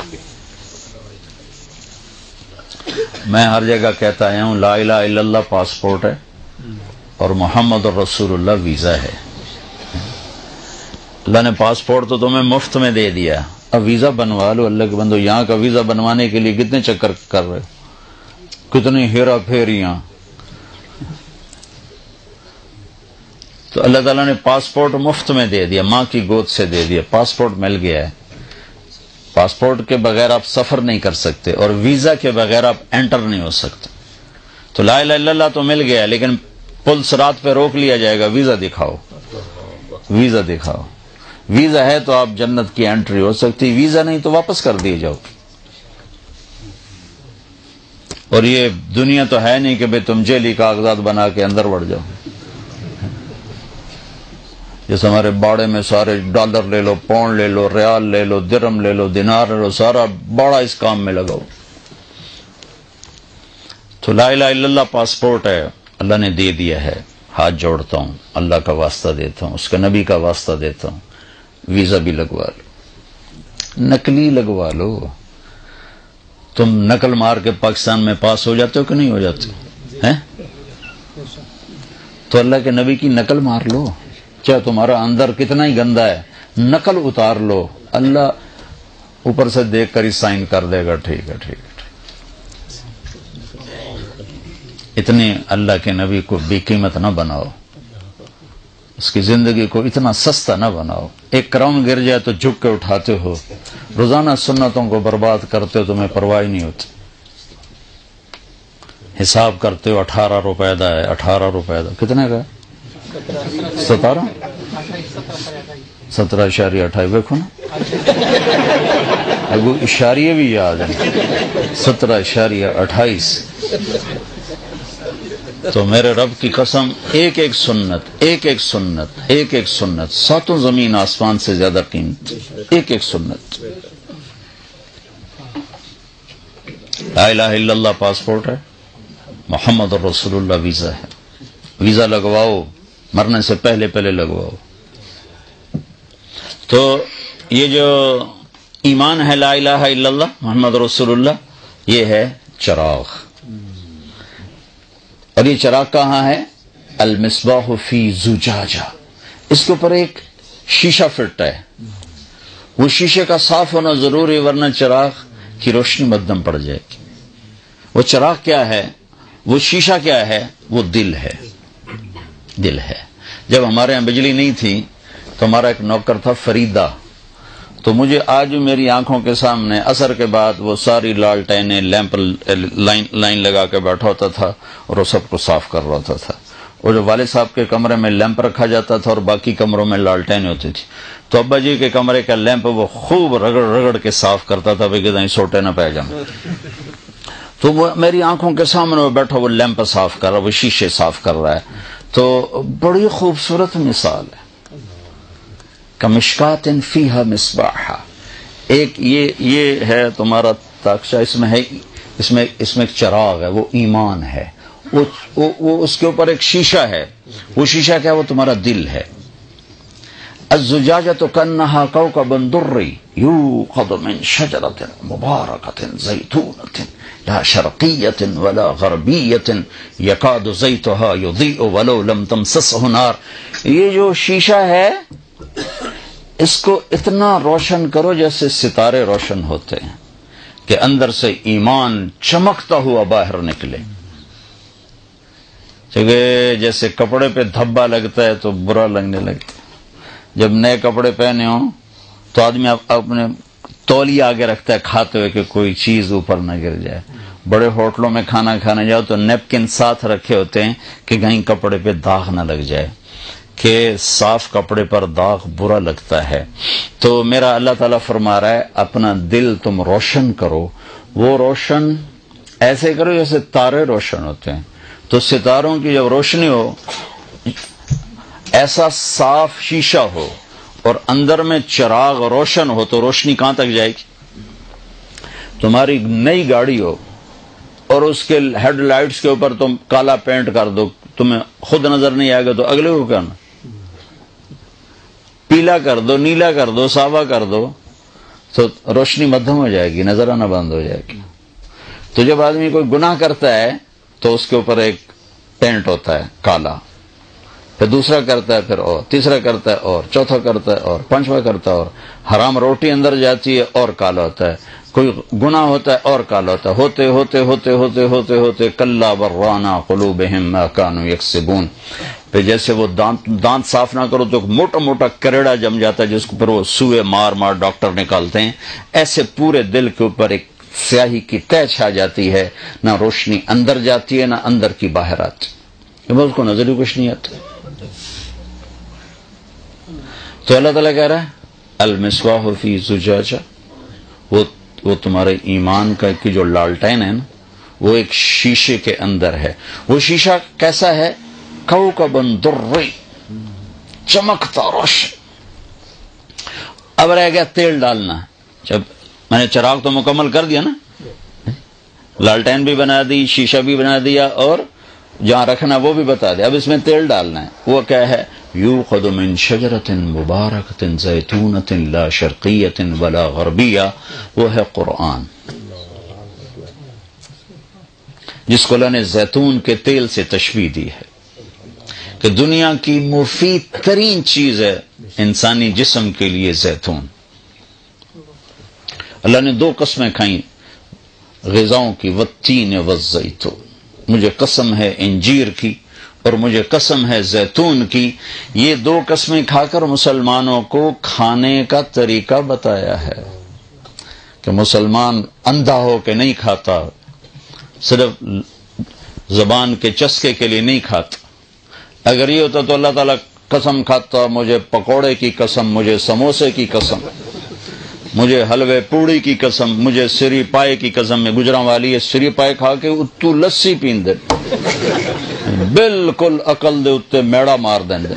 میں ہر جگہ کہتا آیا ہوں لا الہ الا اللہ پاسپورٹ ہے اور محمد الرسول اللہ ویزا ہے۔ اللہ نے پاسپورٹ تو تمہیں مفت میں دے دیا، اب ویزا بنوا لو۔ اللہ کے بندو، یہاں کا ویزا بنوانے کے لیے کتنے چکر کر رہے، کتنی ہیرا پھیریاں۔ تو اللہ تعالیٰ نے پاسپورٹ مفت میں دے دیا، ماں کی گود سے دے دیا، پاسپورٹ مل گیا ہے۔ پاسپورٹ کے بغیر آپ سفر نہیں کر سکتے، اور ویزا کے بغیر آپ انٹر نہیں ہو سکتے۔ تو لا الہ الا اللہ تو مل گیا، لیکن پل صراط پہ روک لیا جائے گا، ویزا دکھاؤ، ویزا دکھاؤ۔ ویزا ہے تو آپ جنت کی انٹری ہو سکتی، ویزا نہیں تو واپس کر دیے جاؤ۔ اور یہ دنیا تو ہے نہیں کہ بھئی تم جیلی کاغذات بنا کے اندر بڑھ جاؤ۔ جیسے ہمارے باڑے میں سارے ڈالر لے لو، پاؤنڈ لے لو، ریال لے لو، درہم لے لو، دینار لے لو، سارا باڑا اس کام میں لگاؤ۔ تو لا الہ الا اللہ پاسپورٹ ہے، اللہ نے دے دیا ہے۔ ہاتھ جوڑتا ہوں، اللہ کا واسطہ دیتا ہوں، اس کے نبی کا واسطہ دیتا ہوں، ویزا بھی لگوا لو، نقلی لگوا لو۔ تم نقل مار کے پاکستان میں پاس ہو جاتے ہو کہ نہیں ہو جاتے ہیں؟ تو اللہ کے نبی کی نقل مار لو، چاہے تمہارا اندر کتنا ہی گندا ہے، نقل اتار لو۔ اللہ اوپر سے دیکھ کر ہی سائن کر دے گا، ٹھیک ہے ٹھیک ہے ٹھیک۔ اتنی اللہ کے نبی کو بے قیمت نہ بناؤ، اس کی زندگی کو اتنا سستا نہ بناؤ۔ ایک کراؤن گر جائے تو جھک کے اٹھاتے ہو، روزانہ سنتوں کو برباد کرتے ہو، تمہیں پرواہ نہیں ہوتی۔ حساب کرتے ہو اٹھارہ روپے دا ہے، اٹھارہ روپے دا کتنے کا ہے؟ ستارہ سترہ اشاریہ اٹھائی، دیکھو نا اگو اشاریہ بھی یاد ہیں، سترہ اشاریہ اٹھائیس۔ تو میرے رب کی قسم، ایک ایک سنت ایک ایک سنت ایک ایک سنت ساتوں زمین آسمان سے زیادہ قیمت، ایک ایک سنت۔ لا الہ الا اللہ پاسپورٹ ہے، محمد رسول اللہ ویزا ہے، ویزا لگواؤ، مرنے سے پہلے پہلے لگواؤ۔ تو یہ جو ایمان ہے لا الہ الا اللہ محمد رسول اللہ، یہ ہے چراغ، اور یہ چراغ کہاں ہے؟ المصباح فی زجاجہ، اس کے اوپر ایک شیشہ فٹ ہے، وہ شیشے کا صاف ہونا ضروری، ورنہ چراغ کی روشنی مدھم پڑ جائے گی۔ وہ چراغ کیا ہے؟ وہ شیشہ کیا ہے؟ وہ دل ہے، دل ہے۔ جب ہمارے یہاں بجلی نہیں تھی تو ہمارا ایک نوکر تھا فریدہ، تو مجھے آج میری آنکھوں کے سامنے عصر کے بعد وہ ساری لالٹینیں لیمپ لائن لائن لگا کے بیٹھا ہوتا تھا اور وہ سب کو صاف کر رہا ہوتا تھا۔ اور جو والد صاحب کے کمرے میں لیمپ رکھا جاتا تھا اور باقی کمروں میں لالٹین ہوتی تھی، تو ابا جی کے کمرے کا لیمپ وہ خوب رگڑ رگڑ کے صاف کرتا تھا کہ کہیں سوٹے نہ پہ جائیں۔ تو وہ میری آنکھوں کے سامنے وہ بیٹھا، وہ لیمپ صاف کر رہا، وہ شیشے صاف کر رہا ہے۔ تو بڑی خوبصورت مثال ہے، کمشکات فیہا مصباح، ایک یہ یہ ہے تمہارا تاکشہ، اس میں ہے اس میں اس میں ایک چراغ ہے، وہ ایمان ہے، وہ, وہ, وہ اس کے اوپر ایک شیشہ ہے، وہ شیشہ کیا؟ وہ تمہارا دل ہے۔ الزجاجۃ کانہا کوکب دری یوقد من شجرۃ مبارکۃ زیتونۃ لا شرقیۃ ولا غربیۃ یکاد زیتھا یضیء ولو لم تمسسہ نار۔ یہ جو شیشہ ہے اس کو اتنا روشن کرو جیسے ستارے روشن ہوتے ہیں، کہ اندر سے ایمان چمکتا ہوا باہر نکلے۔ کیونکہ جیسے کپڑے پہ دھبا لگتا ہے تو برا لگنے لگتا ہے، جب نئے کپڑے پہنے ہوں تو آدمی اپنے تولیہ آگے رکھتا ہے کھاتے ہوئے کہ کوئی چیز اوپر نہ گر جائے۔ بڑے ہوٹلوں میں کھانا کھانے جاؤ تو نیپکن ساتھ رکھے ہوتے ہیں کہ کہیں کپڑے پہ داغ نہ لگ جائے، کہ صاف کپڑے پر داغ برا لگتا ہے۔ تو میرا اللہ تعالیٰ فرما رہا ہے اپنا دل تم روشن کرو، وہ روشن ایسے کرو جیسے تارے روشن ہوتے ہیں۔ تو ستاروں کی جب روشنی ہو، ایسا صاف شیشہ ہو اور اندر میں چراغ روشن ہو، تو روشنی کہاں تک جائے گی؟ تمہاری نئی گاڑی ہو اور اس کے ہیڈ لائٹس کے اوپر تم کالا پینٹ کر دو، تمہیں خود نظر نہیں آئے گا تو اگلے کو کرنا، پیلا کر دو، نیلا کر دو، سابا کر دو، تو روشنی مدھم ہو جائے گی، نظر آنا بند ہو جائے گی۔ تو جب آدمی کوئی گناہ کرتا ہے تو اس کے اوپر ایک پینٹ ہوتا ہے کالا، پھر دوسرا کرتا ہے، پھر اور تیسرا کرتا ہے، اور چوتھا کرتا ہے، اور پانچواں کرتا ہے، اور حرام روٹی اندر جاتی ہے اور کالا ہوتا ہے، کوئی گناہ ہوتا ہے اور کالا ہوتا ہے، ہوتے ہوتے ہوتے ہوتے ہوتے ہوتے کلا برانا قلوبہم ما کانوا یکسبون۔ پھر جیسے وہ دانت دانت صاف نہ کرو تو موٹا موٹا کریڑا جم جاتا ہے جس کو پھر وہ سوئے مار مار ڈاکٹر نکالتے ہیں، ایسے پورے دل کے اوپر ایک سیاہی کی تہ چھا جاتی ہے، نہ روشنی اندر جاتی ہے نہ اندر کی باہر آتی، اس کو نظر ہی کچھ نہیں آتا۔ تو اللہ تعالیٰ کہہ رہا ہے المصباح فی زجاجہ، وہ وہ تمہارے ایمان کا کی جو لالٹین ہے نا، وہ ایک شیشے کے اندر ہے۔ وہ شیشہ کیسا ہے؟ کوکب دری، چمکتا روشن۔ اب رہ گیا تیل ڈالنا۔ جب میں نے چراغ تو مکمل کر دیا نا، لالٹین بھی بنا دی، شیشہ بھی بنا دیا، اور جہاں رکھنا وہ بھی بتا دیا، اب اس میں تیل ڈالنا ہے۔ وہ کیا ہے؟ یوقد من شجرۃ مبارکۃ زیتونۃ لا شرقیۃ ولا غربیہ، وہ ہے قرآن، جس کو اللہ نے زیتون کے تیل سے تشبیہ دی ہے کہ دنیا کی مفید ترین چیز ہے انسانی جسم کے لیے زیتون، اللہ نے دو قسمیں کھائیں غذاؤں کی، والتین والزیتون، مجھے قسم ہے انجیر کی اور مجھے قسم ہے زیتون کی۔ یہ دو قسمیں کھا کر مسلمانوں کو کھانے کا طریقہ بتایا ہے کہ مسلمان اندھا ہو کے نہیں کھاتا، صرف زبان کے چسکے کے لیے نہیں کھاتا۔ اگر یہ ہوتا تو اللہ تعالیٰ قسم کھاتا، مجھے پکوڑے کی قسم، مجھے سموسے کی قسم، مجھے حلوے پوڑی کی قسم، مجھے سری پائے کی قسم۔ میں گجراں والی ہے، سری پائے کھا کے اتو لسی پین دے، بالکل عقل دے اتے میڑا مار دیں دے۔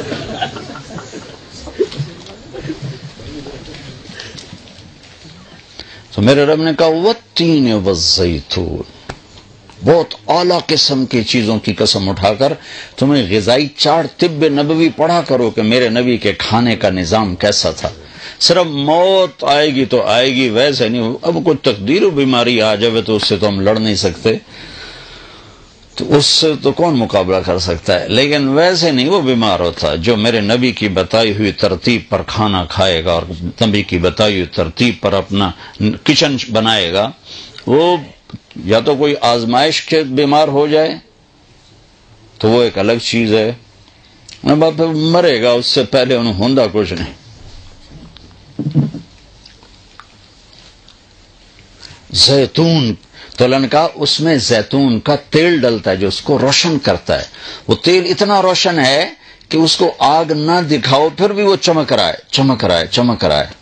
تو میرے رب نے کہا والتین والزیتون، بہت اعلیٰ قسم کی چیزوں کی قسم اٹھا کر تمہیں غذائی چارٹ طب نبوی پڑھا کرو کہ میرے نبی کے کھانے کا نظام کیسا تھا۔ صرف موت آئے گی تو آئے گی، ویسے نہیں۔ اب کوئی تقدیر و بیماری آ جائے تو اس سے تو ہم لڑ نہیں سکتے، تو اس سے تو کون مقابلہ کر سکتا ہے، لیکن ویسے نہیں وہ بیمار ہوتا۔ جو میرے نبی کی بتائی ہوئی ترتیب پر کھانا کھائے گا اور نبی کی بتائی ہوئی ترتیب پر اپنا کچن بنائے گا، وہ یا تو کوئی آزمائش کے بیمار ہو جائے تو وہ ایک الگ چیز ہے، پھر مرے گا، اس سے پہلے انہوں ہوندا کچھ نہیں۔ زیتون تو اللہ نے کہا اس میں زیتون کا تیل ڈلتا ہے جو اس کو روشن کرتا ہے۔ وہ تیل اتنا روشن ہے کہ اس کو آگ نہ دکھاؤ پھر بھی وہ چمک رہا ہے چمک رہا ہے چمک رہا ہے۔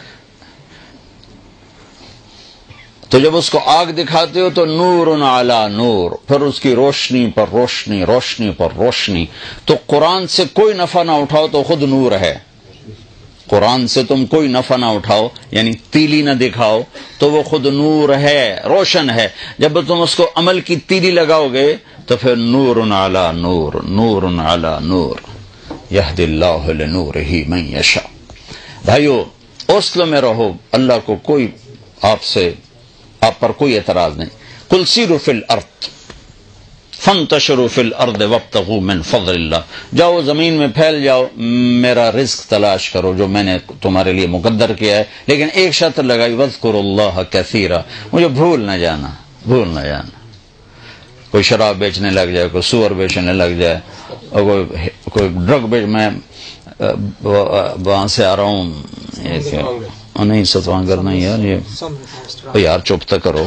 تو جب اس کو آگ دکھاتے ہو تو نور علی نور، پھر اس کی روشنی پر روشنی، روشنی پر روشنی۔ تو قرآن سے کوئی نفع نہ اٹھاؤ تو خود نور ہے۔ قرآن سے تم کوئی نفع نہ اٹھاؤ، یعنی تیلی نہ دکھاؤ تو وہ خود نور ہے، روشن ہے۔ جب تم اس کو عمل کی تیلی لگاؤ گے تو پھر نور علی نور، نور علی نور، یہدی اللہ لنورہ من یشاء۔ بھائیو اوصل میں رہو، اللہ کو کوئی آپ سے آپ پر کوئی اعتراض نہیں۔ قل سیروا فی الارض فانتشروا فی الارض وابتغوا من فضل اللہ، جاؤ زمین میں پھیل جاؤ، میرا رزق تلاش کرو جو میں نے تمہارے لیے مقدر کیا ہے، لیکن ایک شرط لگائی، واذکروا اللہ کثیرا، مجھے بھول نہ جانا، بھول نہ جانا۔ کوئی شراب بیچنے لگ جائے، کوئی سور بیچنے لگ جائے، اور کوئی کوئی ڈرگ بیچ، میں وہاں سے آ رہا ہوں، نہیں ستوانگر نہیں یار، یہ یار چپ تک کرو۔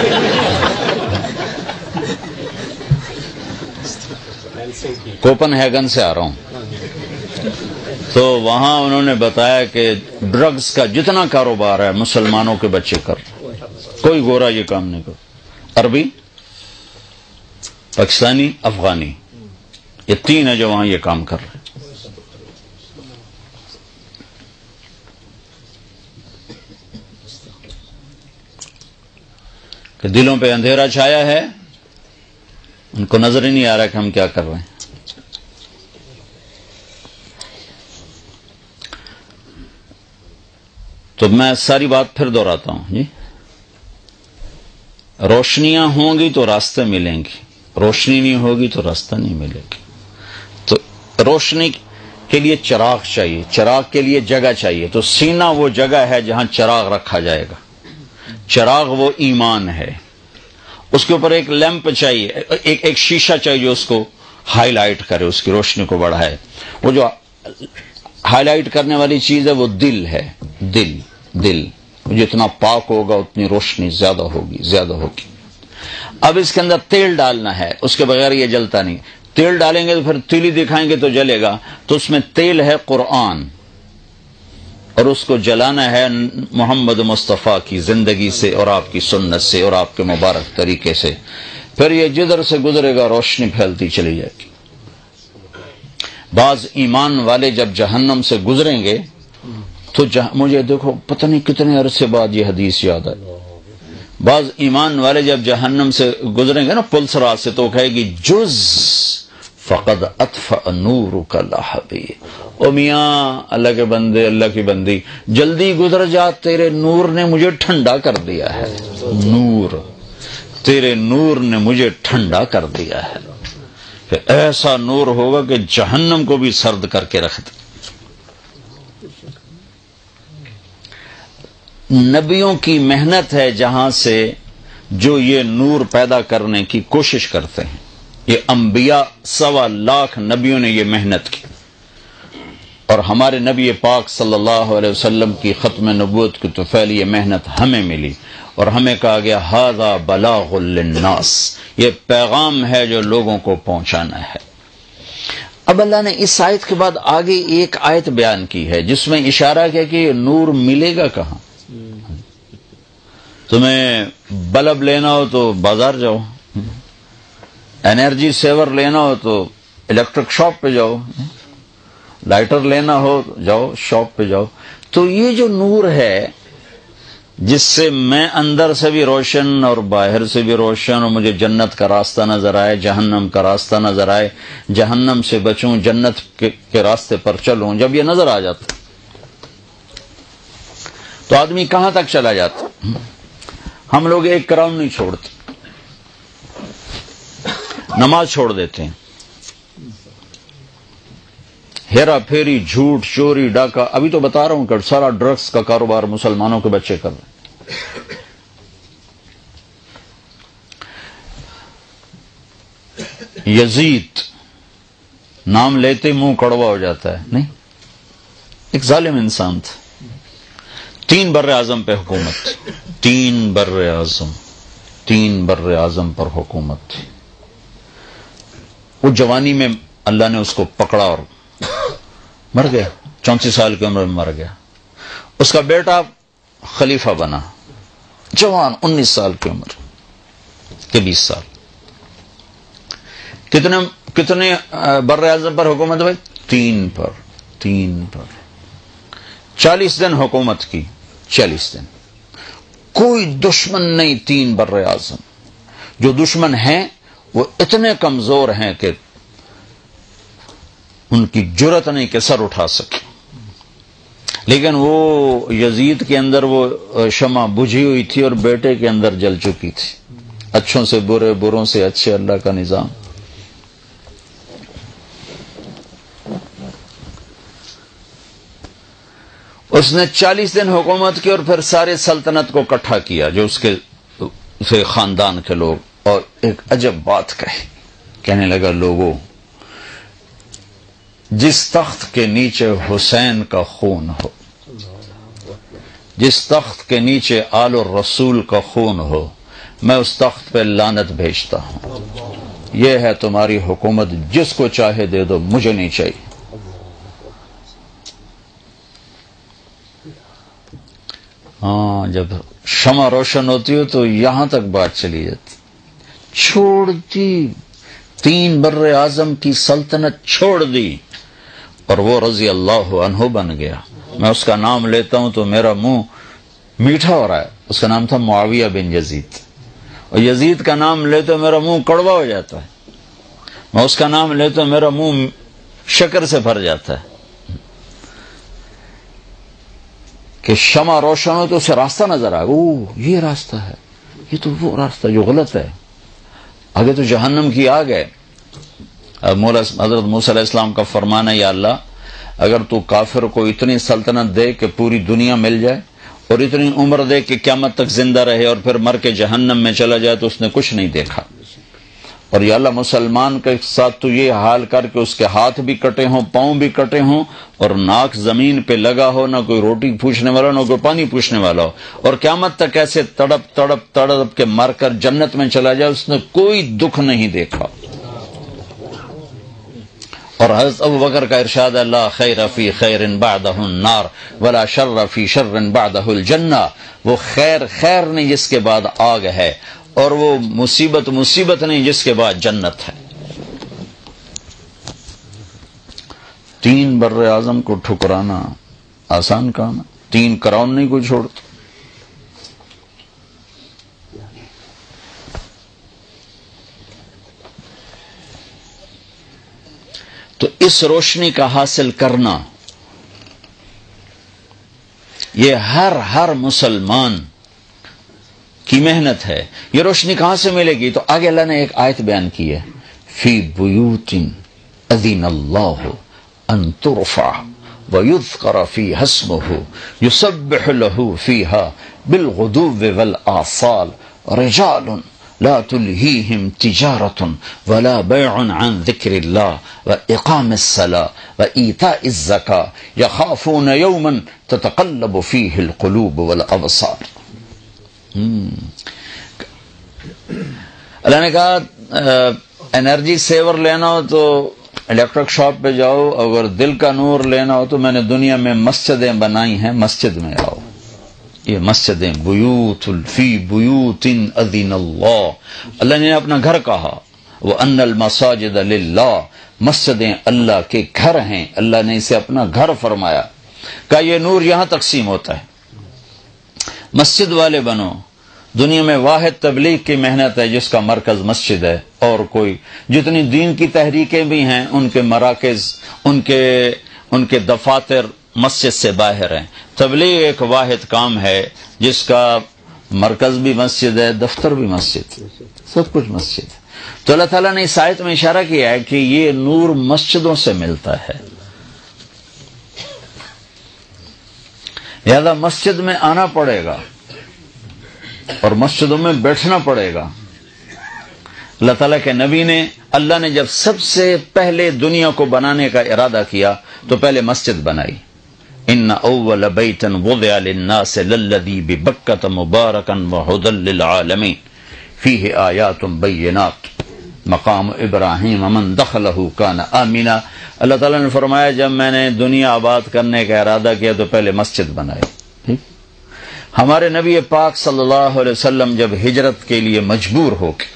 کوپن ہیگن سے آ رہا ہوں، تو وہاں انہوں نے بتایا کہ ڈرگز کا جتنا کاروبار ہے مسلمانوں کے بچے کر، کوئی گورا یہ کام نہیں کر، عربی، پاکستانی، افغانی، یہ تین ہے جو وہاں یہ کام کر رہے ہیں۔ کہ دلوں پہ اندھیرا چھایا ہے، ان کو نظر ہی نہیں آ رہا کہ ہم کیا کر رہے ہیں۔ تو میں ساری بات پھر دہراتا ہوں جی، روشنیاں ہوں گی تو راستے ملیں گی، روشنی نہیں ہوگی تو راستہ نہیں ملے گی۔ تو روشنی کے لیے چراغ چاہیے، چراغ کے لیے جگہ چاہیے، تو سینہ وہ جگہ ہے جہاں چراغ رکھا جائے گا۔ چراغ وہ ایمان ہے، اس کے اوپر ایک لیمپ چاہیے، ایک ایک شیشہ چاہیے جو اس کو ہائی لائٹ کرے، اس کی روشنی کو بڑھائے۔ وہ جو ہائی لائٹ کرنے والی چیز ہے وہ دل ہے، دل دل جتنا پاک ہوگا اتنی روشنی زیادہ ہوگی زیادہ ہوگی۔ اب اس کے اندر تیل ڈالنا ہے، اس کے بغیر یہ جلتا نہیں۔ تیل ڈالیں گے تو پھر تیلی دکھائیں گے تو جلے گا، تو اس میں تیل ہے قرآن، اور اس کو جلانا ہے محمد مصطفیٰ کی زندگی سے اور آپ کی سنت سے اور آپ کے مبارک طریقے سے، پھر یہ جدھر سے گزرے گا روشنی پھیلتی چلی جائے گی۔ بعض ایمان والے جب جہنم سے گزریں گے تو مجھے دیکھو پتہ نہیں کتنے عرصے بعد یہ حدیث یاد ہے، بعض ایمان والے جب جہنم سے گزریں گے نا پلسرات سے، تو کہے گی جز فقد اطفأ نورک لہبی، او میاں اللہ کے بندے، اللہ کی بندی، جلدی گزر جا، تیرے نور نے مجھے ٹھنڈا کر دیا ہے، نور تیرے نور نے مجھے ٹھنڈا کر دیا ہے۔ کہ ایسا نور ہوگا کہ جہنم کو بھی سرد کر کے رکھ دے۔ نبیوں کی محنت ہے جہاں سے جو یہ نور پیدا کرنے کی کوشش کرتے ہیں. یہ انبیاء سوا لاکھ نبیوں نے یہ محنت کی، اور ہمارے نبی پاک صلی اللہ علیہ وسلم کی ختم نبوت کی طفیل یہ محنت ہمیں ملی، اور ہمیں کہا گیا ھذا بلاغ للناس، یہ پیغام ہے جو لوگوں کو پہنچانا ہے. اب اللہ نے اس آیت کے بعد آگے ایک آیت بیان کی ہے جس میں اشارہ کیا کہ یہ نور ملے گا کہاں. تمہیں بلب لینا ہو تو بازار جاؤ، انرجی سیور لینا ہو تو الیکٹرک شاپ پہ جاؤ، لائٹر لینا ہو تو جاؤ شاپ پہ جاؤ. تو یہ جو نور ہے جس سے میں اندر سے بھی روشن اور باہر سے بھی روشن، اور مجھے جنت کا راستہ نظر آئے، جہنم کا راستہ نظر آئے، جہنم سے بچوں، جنت کے راستے پر چلوں، جب یہ نظر آ جاتا تو آدمی کہاں تک چلا جاتا. ہم لوگ ایک کراؤن نہیں چھوڑتے، نماز چھوڑ دیتے ہیں، ہیرا پھیری، جھوٹ، چوری، ڈاکہ. ابھی تو بتا رہا ہوں کہ سارا ڈرگس کا کاروبار مسلمانوں کے بچے کر رہے ہیں. یزید نام لیتے منہ کڑوا ہو جاتا ہے، نہیں، ایک ظالم انسان تھا. تین بر اعظم پہ حکومت، تین بر اعظم تین بر اعظم پر حکومت تھی. وہ جوانی میں اللہ نے اس کو پکڑا اور مر گیا، چونتیس سال کی عمر میں مر گیا. اس کا بیٹا خلیفہ بنا، جوان، انیس سال کی عمر کے بیس سال. کتنے کتنے بر اعظم پر حکومت ہوئی؟ تین پر تین پر چالیس دن حکومت کی، چالیس دن. کوئی دشمن نہیں تین بر اعظم. جو دشمن ہیں وہ اتنے کمزور ہیں کہ ان کی جرت نہیں کہ سر اٹھا سکے. لیکن وہ یزید کے اندر وہ شمع بجھی ہوئی تھی اور بیٹے کے اندر جل چکی تھی. اچھوں سے برے، بروں سے اچھے، اللہ کا نظام. اس نے چالیس دن حکومت کی اور پھر سارے سلطنت کو اکٹھا کیا جو اس کے سے خاندان کے لوگ، اور ایک عجب بات کہی. کہنے لگا لوگوں، جس تخت کے نیچے حسین کا خون ہو، جس تخت کے نیچے آل الرسول کا خون ہو، میں اس تخت پہ لعنت بھیجتا ہوں. یہ ہے تمہاری حکومت، جس کو چاہے دے دو، مجھے نہیں چاہیے. ہاں، جب شمع روشن ہوتی ہو تو یہاں تک بات چلی جاتی. چھوڑ دی، تین بر اعظم کی سلطنت چھوڑ دی، اور وہ رضی اللہ عنہ بن گیا. میں اس کا نام لیتا ہوں تو میرا منہ میٹھا ہو رہا ہے. اس کا نام تھا معاویہ بن یزید، اور یزید کا نام لیتے میرا منہ کڑوا ہو جاتا ہے. میں اس کا نام لیتا ہوں میرا منہ شکر سے بھر جاتا ہے کہ شمع روشن ہو تو اسے راستہ نظر آئے. او یہ راستہ ہے، یہ تو وہ راستہ جو غلط ہے. آگے تو جہنم کی آگ ہے. مولا حضرت موسیٰ علیہ السلام کا فرمان ہے، یا اللہ اگر تو کافر کو اتنی سلطنت دے کہ پوری دنیا مل جائے، اور اتنی عمر دے کہ قیامت تک زندہ رہے، اور پھر مر کے جہنم میں چلا جائے، تو اس نے کچھ نہیں دیکھا. اور یا اللہ مسلمان کے ساتھ تو یہ حال کر کہ اس کے ہاتھ بھی کٹے ہوں، پاؤں بھی کٹے ہوں، اور ناک زمین پہ لگا ہو، نہ کوئی روٹی پوچھنے والا، نہ کوئی پانی پوچھنے والا ہو، اور قیامت تک ایسے تڑپ تڑپ تڑپ کے مر کر جنت میں چلا جائے، اس نے کوئی دکھ نہیں دیکھا. اور حضرت ابو بکر کا ارشاد ہے، لا خیر فی خیر بعدہ النار ولا شر فی شر بعدہ الجنہ. وہ خیر خیر نہیں جس کے بعد آگ ہے، اور وہ مصیبت مصیبت نہیں جس کے بعد جنت ہے. تین بر اعظم کو ٹھکرانا آسان کام ہے. تین کراؤن نہیں کوئی چھوڑتا. تو اس روشنی کا حاصل کرنا یہ ہر ہر مسلمان کی محنت ہے. یہ روشنی کہاں سے ملے گی؟ تو آگے اللہ نے ایک آیت بیان کی ہے، فی بیوت اذن اللہ ان ترفع وَيُذْكَرَ فِيهَا اسْمُهُ يُسَبِّحُ لَهُ فِيهَا بِالْغُدُوِّ وَالْآصَالِ رِجَالٌ لا تلهيهم تجارة ولا بيع عن ذكر الله وإقام الصلاة وإيتاء الزكاة يخافون يوما تتقلب فيه القلوب والأبصار. اللہ نے کہا انرجی سیور لینا ہو تو الیکٹرک شاپ پہ جاؤ، اگر دل کا نور لینا ہو تو میں نے دنیا میں مسجدیں بنائی ہیں، مسجد میں آؤ. یہ مسجدیں بیوت فی بیوت اذن اللہ، اللہ نے اپنا گھر کہا، وَأَنَّ الْمَسَاجِدَ لِلَّهِ، مسجدیں اللہ کے گھر ہیں، اللہ نے اسے اپنا گھر فرمایا. کہ یہ نور یہاں تقسیم ہوتا ہے، مسجد والے بنو. دنیا میں واحد تبلیغ کی محنت ہے جس کا مرکز مسجد ہے، اور کوئی جتنی دین کی تحریکیں بھی ہیں ان کے مراکز، ان کے ان کے دفاتر مسجد سے باہر ہیں. تبلیغ ایک واحد کام ہے جس کا مرکز بھی مسجد ہے، دفتر بھی مسجد، سب کچھ مسجد. تو اللہ تعالیٰ نے اس آیت میں اشارہ کیا ہے کہ یہ نور مسجدوں سے ملتا ہے، لہذا مسجد میں آنا پڑے گا اور مسجدوں میں بیٹھنا پڑے گا. اللہ تعالیٰ کے نبی نے، اللہ نے جب سب سے پہلے دنیا کو بنانے کا ارادہ کیا تو پہلے مسجد بنائی. ان اول بیت وضع للناس للذی ببکۃ مبارکا وہدی للعالمین فیہ آیات بینات مقام ابراہیم من دخلہ کان آمنا. اللہ تعالیٰ نے فرمایا جب میں نے دنیا آباد کرنے کا ارادہ کیا تو پہلے مسجد بنائی. ہمارے نبی پاک صلی اللہ علیہ وسلم جب ہجرت کے لیے مجبور ہو کے،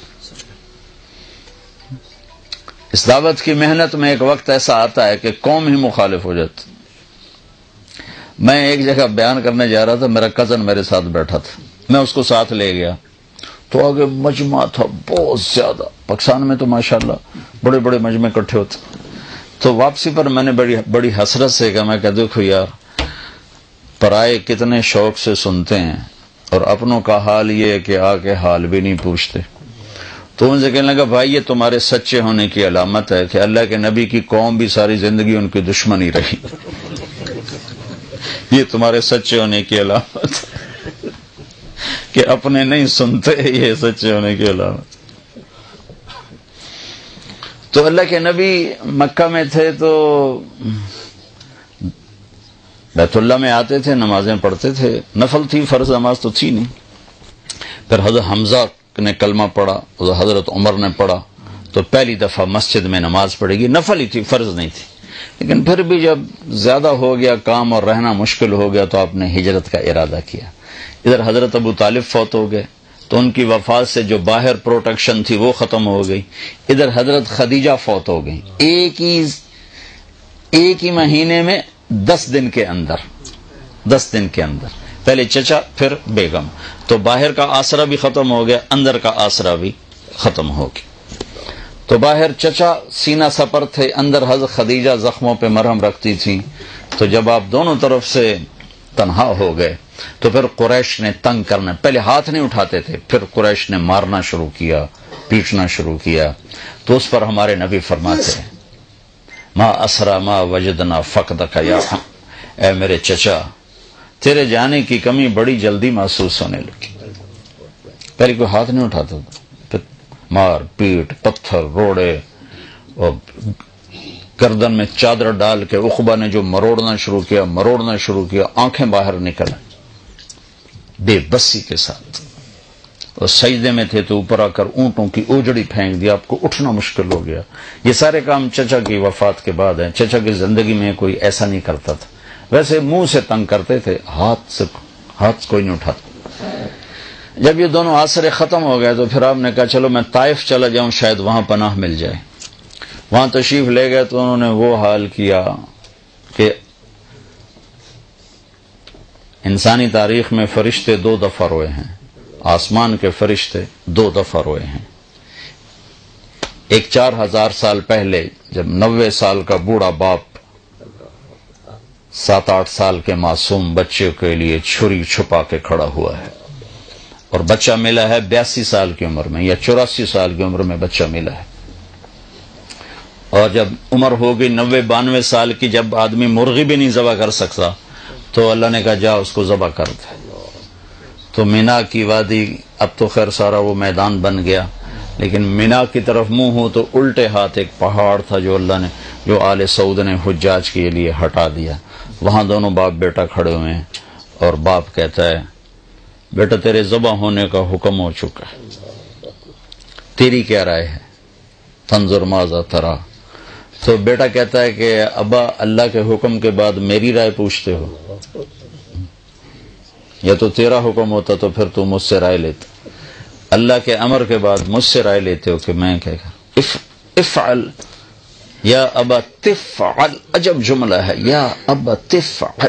اس دعوت کی محنت میں ایک وقت ایسا آتا ہے کہ قوم ہی مخالف ہو جاتی. میں ایک جگہ بیان کرنے جا رہا تھا، میرا کزن میرے ساتھ بیٹھا تھا، میں اس کو ساتھ لے گیا تو آگے مجمع تھا بہت زیادہ. پاکستان میں تو ماشاءاللہ بڑے بڑے مجمع اکٹھے ہوتے. تو واپسی پر میں نے بڑی بڑی حسرت سے کہا، میں کہ دیکھو یار، پرائے کتنے شوق سے سنتے ہیں اور اپنوں کا حال یہ ہے کہ آ کے حال بھی نہیں پوچھتے. تو ان سے کہنے لگا بھائی یہ تمہارے سچے ہونے کی علامت ہے کہ اللہ کے نبی کی قوم بھی ساری زندگی ان کی دشمنی رہی. یہ تمہارے سچے ہونے کی علامت ہے کہ اپنے نہیں سنتے، یہ سچے ہونے کی علامت. تو اللہ کے نبی مکہ میں تھے تو بیت اللہ میں آتے تھے، نمازیں پڑھتے تھے، نفل تھی، فرض نماز تو تھی نہیں. پھر حضرت حمزہ نے کلمہ پڑھا، حضرت عمر نے پڑھا، تو پہلی دفعہ مسجد میں نماز پڑھے گی. نفل ہی تھی، فرض نہیں تھی. لیکن پھر بھی جب زیادہ ہو گیا کام اور رہنا مشکل ہو گیا تو آپ نے ہجرت کا ارادہ کیا. ادھر حضرت ابو طالب فوت ہو گئے تو ان کی وفات سے جو باہر پروٹیکشن تھی وہ ختم ہو گئی. ادھر حضرت خدیجہ فوت ہو گئی ایک ہی ایک ہی مہینے میں، دس دن کے اندر دس دن کے اندر پہلے چچا پھر بیگم. تو باہر کا آسرا بھی ختم ہو گیا، اندر کا آسرا بھی ختم ہو گیا. تو باہر چچا سینہ سپر تھے، اندر حضرت خدیجہ زخموں پہ مرہم رکھتی تھیں. تو جب آپ دونوں طرف سے تنہا ہو گئے تو پھر قریش نے تنگ کرنا، پہلے ہاتھ نہیں اٹھاتے تھے، پھر قریش نے مارنا شروع کیا، پیٹنا شروع کیا. تو اس پر ہمارے نبی فرماتے ہیں ما اسرا ما وجدنا فقدک یا اے میرے چچا، تیرے جانے کی کمی بڑی جلدی محسوس ہونے لگی. پہلے کوئی ہاتھ نہیں اٹھاتا تھا، پھر مار پیٹ، پتھر، روڑے، اور گردن میں چادر ڈال کے عقبہ نے جو مروڑنا شروع کیا مروڑنا شروع کیا آنکھیں باہر نکل بے بسی کے ساتھ. اور سجدے میں تھے تو اوپر آ کر اونٹوں کی اوجڑی پھینک دی، آپ کو اٹھنا مشکل ہو گیا. یہ سارے کام چچا کی وفات کے بعد ہیں. چچا کی زندگی میں کوئی ایسا نہیں کرتا تھا، ویسے منہ سے تنگ کرتے تھے، ہاتھ سے ہاتھ کوئی نہیں اٹھاتا. جب یہ دونوں آسرے ختم ہو گئے تو پھر آپ نے کہا چلو میں طائف چلا جاؤں، شاید وہاں پناہ مل جائے. وہاں تشریف لے گئے تو انہوں نے وہ حال کیا کہ انسانی تاریخ میں فرشتے دو دفعہ روئے ہیں، آسمان کے فرشتے دو دفعہ روئے ہیں. ایک چار ہزار سال پہلے جب نوے سال کا بوڑھا باپ سات آٹھ سال کے معصوم بچے کے لیے چھری چھپا کے کھڑا ہوا ہے، اور بچہ ملا ہے بیاسی سال کی عمر میں یا چوراسی سال کی عمر میں بچہ ملا ہے. اور جب عمر ہو گئی نوے بانوے سال کی، جب آدمی مرغی بھی نہیں ذبح کر سکتا تو اللہ نے کہا جا اس کو ذبح کر دے. تو مینا کی وادی، اب تو خیر سارا وہ میدان بن گیا، لیکن مینا کی طرف منہ ہو تو الٹے ہاتھ ایک پہاڑ تھا جو اللہ نے، جو آل سعود نے حجاج کے لیے ہٹا دیا. وہاں دونوں باپ بیٹا کھڑے ہوئے ہیں اور باپ کہتا ہے بیٹا تیرے ذبح ہونے کا حکم ہو چکا ہے، تیری کیا رائے ہے؟ تنظر ماذا ترا. تو بیٹا کہتا ہے کہ ابا اللہ کے حکم کے بعد میری رائے پوچھتے ہو؟ یا تو تیرا حکم ہوتا تو پھر تو مجھ سے رائے لیتا، اللہ کے امر کے بعد مجھ سے رائے لیتے ہو کہ میں کیا کروں؟ اف افعل یا ابا تفعل، عجب جملہ ہے، یا ابا تفعل،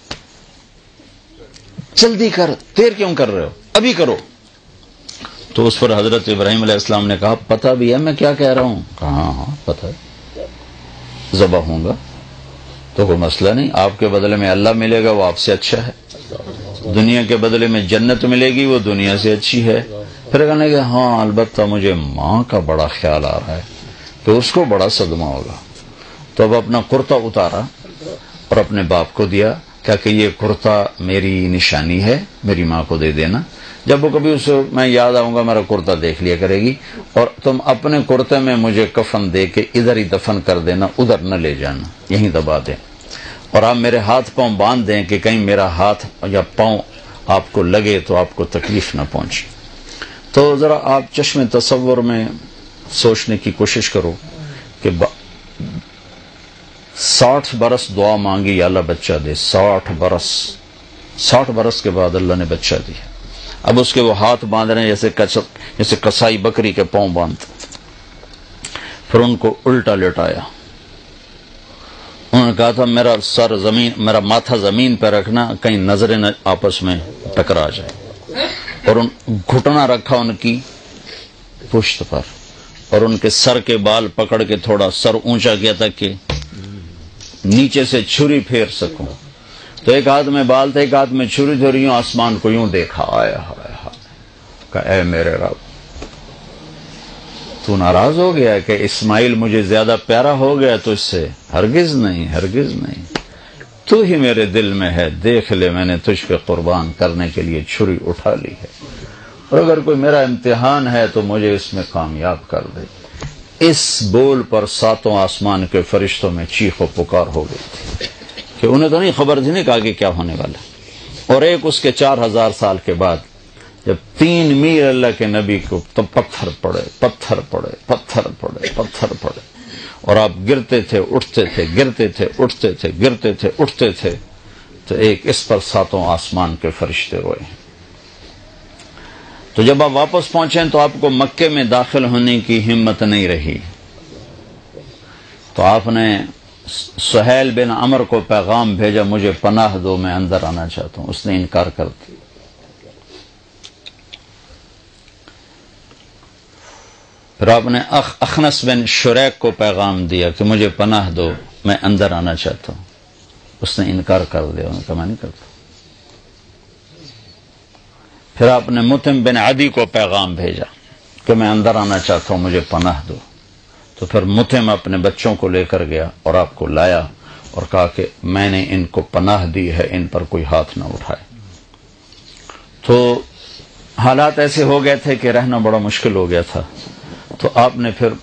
جلدی کر، دیر کیوں کر رہے ہو، ابھی کرو. تو اس پر حضرت ابراہیم علیہ السلام نے کہا پتہ بھی ہے میں کیا کہہ رہا ہوں؟ کہا ہاں ہاں پتہ ہے، ذبح ہوں گا تو کوئی مسئلہ نہیں، آپ کے بدلے میں اللہ ملے گا وہ آپ سے اچھا ہے، دنیا کے بدلے میں جنت ملے گی وہ دنیا سے اچھی ہے. پھر کہنے کہ ہاں البتہ مجھے ماں کا بڑا خیال آ رہا ہے کہ اس کو بڑا صدمہ ہوگا. تو اب اپنا کرتا اتارا اور اپنے باپ کو دیا، کیا کہ یہ کرتا میری نشانی ہے، میری ماں کو دے دینا، جب وہ کبھی اسے میں یاد آؤں گا میرا کرتا دیکھ لیا کرے گی، اور تم اپنے کرتے میں مجھے کفن دے کے ادھر ہی دفن کر دینا، ادھر نہ لے جانا، یہیں دبا دیں، اور آپ میرے ہاتھ پاؤں باندھ دیں کہ کہیں میرا ہاتھ یا پاؤں آپ کو لگے تو آپ کو تکلیف نہ پہنچے. تو ذرا آپ چشم تصور میں سوچنے کی کوشش کرو کہ ساٹھ برس دعا مانگی یا اللہ بچہ دے، ساٹھ برس ساٹھ برس کے بعد اللہ نے بچہ دیا. اب اس کے وہ ہاتھ باندھ رہے ہیں جیسے جیسے کسائی بکری کے پاؤں باندھتے. پھر ان کو الٹا لٹایا، انہوں نے کہا تھا میرا سر زمین، میرا ماتھا زمین پہ رکھنا کہیں نظریں آپس میں ٹکرا جائے، اور ان گھٹنا رکھا ان کی پشت پر، اور ان کے سر کے بال پکڑ کے تھوڑا سر اونچا کیا تھا کہ نیچے سے چھری پھیر سکوں. تو ایک ہاتھ میں بال تھے، ایک ہاتھ میں چھری تھی، اور یوں آسمان کو یوں دیکھا، آیا ہائے ہائے، کہ اے میرے رب تو ناراض ہو گیا کہ اسماعیل مجھے زیادہ پیارا ہو گیا تو اس سے؟ ہرگز نہیں، ہرگز نہیں، تو ہی میرے دل میں ہے، دیکھ لے میں نے تجھ پہ قربان کرنے کے لیے چھری اٹھا لی ہے، اور اگر کوئی میرا امتحان ہے تو مجھے اس میں کامیاب کر دے. اس بول پر ساتوں آسمان کے فرشتوں میں چیخ و پکار ہو گئی تھی کہ انہیں تو نہیں خبر تھی نہیں کہ آگے کیا ہونے والا. اور ایک اس کے چار ہزار سال کے بعد جب تین میل اللہ کے نبی کو تو پتھر پڑے پتھر پڑے پتھر پڑے پتھر پڑے اور آپ گرتے تھے اٹھتے تھے گرتے تھے اٹھتے تھے گرتے تھے اٹھتے تھے، تو ایک اس پر ساتوں آسمان کے فرشتے روئے ہیں. تو جب آپ واپس پہنچیں تو آپ کو مکے میں داخل ہونے کی ہمت نہیں رہی، تو آپ نے سہیل بن عمر کو پیغام بھیجا مجھے پناہ دو میں اندر آنا چاہتا ہوں. اس نے انکار کر دیا. پھر آپ نے اخنس بن شریک کو پیغام دیا کہ مجھے پناہ دو میں اندر آنا چاہتا ہوں. اس نے انکار کر دیا، انہوں نے کہا میں نہیں کرتا. پھر آپ نے متم بن عدی کو پیغام بھیجا کہ میں اندر آنا چاہتا ہوں مجھے پناہ دو. تو پھر متم اپنے بچوں کو لے کر گیا اور آپ کو لایا اور کہا کہ میں نے ان کو پناہ دی ہے، ان پر کوئی ہاتھ نہ اٹھائے. تو حالات ایسے ہو گئے تھے کہ رہنا بڑا مشکل ہو گیا تھا. تو آپ نے پھر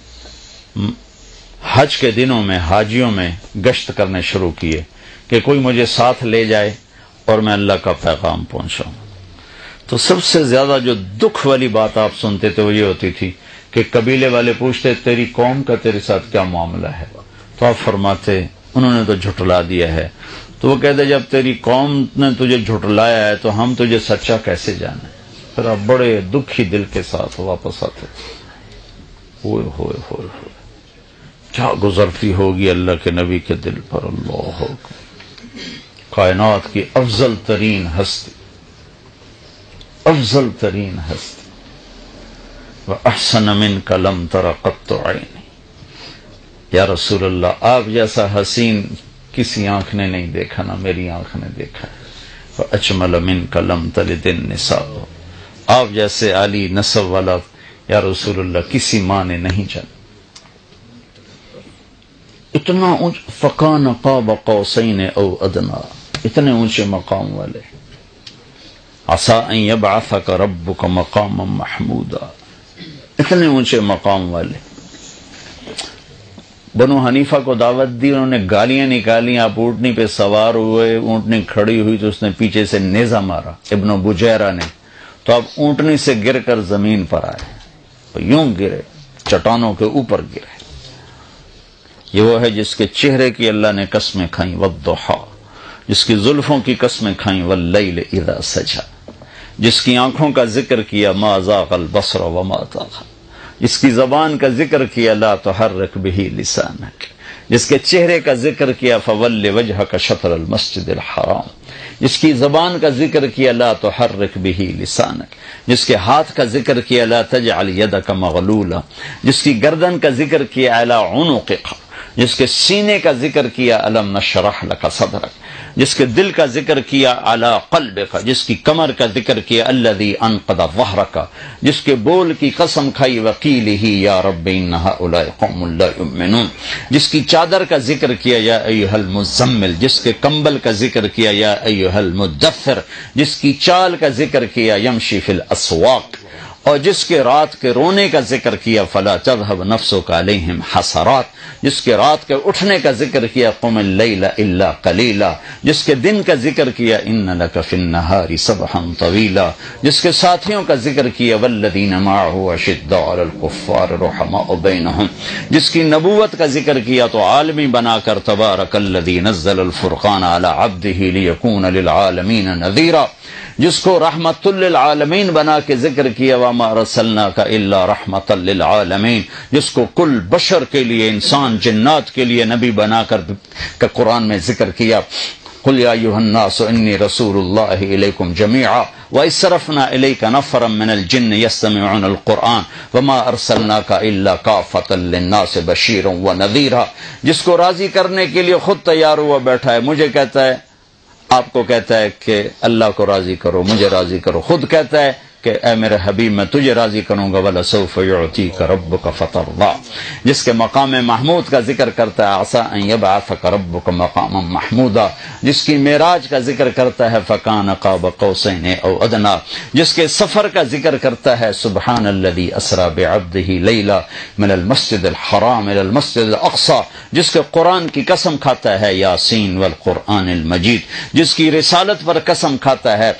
حج کے دنوں میں حاجیوں میں گشت کرنے شروع کیے کہ کوئی مجھے ساتھ لے جائے اور میں اللہ کا پیغام پہنچاؤں. تو سب سے زیادہ جو دکھ والی بات آپ سنتے تھے وہ یہ ہوتی تھی کہ قبیلے والے پوچھتے تیری قوم کا تیرے ساتھ کیا معاملہ ہے؟ تو آپ فرماتے انہوں نے تو جھٹلا دیا ہے. تو وہ کہتے جب تیری قوم نے تجھے جھٹلایا ہے تو ہم تجھے سچا کیسے جانے؟ پھر آپ بڑے دکھی دل کے ساتھ واپس آتے. ہوئے ہوئے ہوئے ہوئے کیا گزرتی ہوگی اللہ کے نبی کے دل پر. اللہ کائنات کی افضل ترین ہستی، افضل ترین ہستی، وَأَحْسَنَ مِنْكَ لَمْ تَرَ قَطُّ عَيْنِي. یا رسول اللہ آپ جیسا حسین کسی آنکھ نے نہیں دیکھا، نہ میری آنکھ نے دیکھا. وَأَجْمَلَ مِنْكَ لَمْ تَلِدِ النِّسَاءُ. آپ جیسے عالی نسب والا یا رسول اللہ کسی ماں نے نہیں جانا. اتنا اونچ فکان قاب قوسین او ادنا، اتنے اونچے مقام والے. عسى ان يبعثك ربك مقاما محمودا، اتنے اونچے مقام والے. بنو حنیفہ کو دعوت دی، انہوں نے گالیاں نکالی. آپ اونٹنی پہ سوار ہوئے، اونٹنی کھڑی ہوئی تو اس نے پیچھے سے نیزہ مارا ابن بجیرہ نے، تو آپ اونٹنی سے گر کر زمین پر آئے، یوں گرے، چٹانوں کے اوپر گرے. یہ وہ ہے جس کے چہرے کی اللہ نے قسمیں کھائیں، والضحیٰ، جس کی زلفوں کی قسمیں کھائیں، واللیل اذا سجا، جس کی آنکھوں کا ذکر کیا، ما زاغ البصر وما طغى، جس کی زبان کا ذکر کیا، لا تحرک به لسانک، جس کے چہرے کا ذکر کیا، فول وجهک شطر المسجد الحرام، جس کی زبان کا ذکر کیا، لا تحرک به لسانک، جس کے ہاتھ کا ذکر کیا، لا تجعل یدک مغلولا، جس کی گردن کا ذکر کیا، علی عنقک، جس کے سینے کا ذکر کیا، الم نشرح لک صدرک، جس کے دل کا ذکر کیا، علی قلبک، جس کی کمر کا ذکر کیا، الذی انقض ظہرک، جس کے بول کی قسم کھائی، وقیلہ یا رب ان ہؤلاء قوم لا یؤمنون، جس کی چادر کا ذکر کیا، یا ایھا المزمل، جس کے کمبل کا ذکر کیا، یا ایھا المدثر، جس کی چال کا ذکر کیا، یمشی فی الاسواق، اور جس کے رات کے رونے کا ذکر کیا، فلا تذهب نفسک علیہم حسرات، جس کے رات کے اٹھنے کا ذکر کیا، قم اللیل الا قلیلا، جس کے دن کا ذکر کیا، ان لک فی النہار سبحا طویلا، جس کے ساتھیوں کا ذکر کیا، والذین معه اشداء علی الکفار رحماء بینہم، جس کی نبوت کا ذکر کیا تو عالمی بنا کر، تبارک الذی نزل الفرقان علی عبدہ لیکون للعالمین نذیرا، جس کو رحمت للعالمین بنا کے ذکر کیا، وما ارسلناک الا رحمت للعالمین، جس کو کل بشر کے لیے، انسان جنات کے لیے نبی بنا کر کہ قرآن میں ذکر کیا، قل یا ایھا الناس انی رسول اللہ الیکم جمیعا وَإِذْ صَرَفْنَا إِلَيْكَ نَفَرًا مِّنَ الْجِنِّ يَسْتَمِعُونَ الْقُرْآنَ وَمَا أَرْسَلْنَاكَ إِلَّا كَافَّةً لِّلنَّاسِ بَشِيرًا وَنَذِيرًا، جس کو راضی کرنے کے لیے خود تیار ہوا بیٹھا ہے. مجھے کہتا ہے، آپ کو کہتا ہے کہ اللہ کو راضی کرو، مجھے راضی کرو، خود کہتا ہے کہ اے میرے حبیب میں تجھے راضی کروں گا، وَلَسَوْفَ يُعْطِيكَ رَبُّكَ فَتَرْضَىٰ، جس کے مقام محمود کا ذکر کرتا ہے، عَسَىٰ أَن يَبْعَثَكَ رَبُّكَ مَقَامًا مَحْمُودًا، جس کی معراج کا ذکر کرتا ہے، فَكَانَ قَابَ قَوْسَيْنِ أَوْ أَدْنَىٰ، جس کے سفر کا ذکر کرتا ہے، سبحان الذي أسرى بعبده ليلا من المسجد الحرام إلى المسجد الأقصى، جس کے قرآن کی قسم کھاتا ہے، یاسین والقرآن المجید، جس کی رسالت پر قسم کھاتا ہے،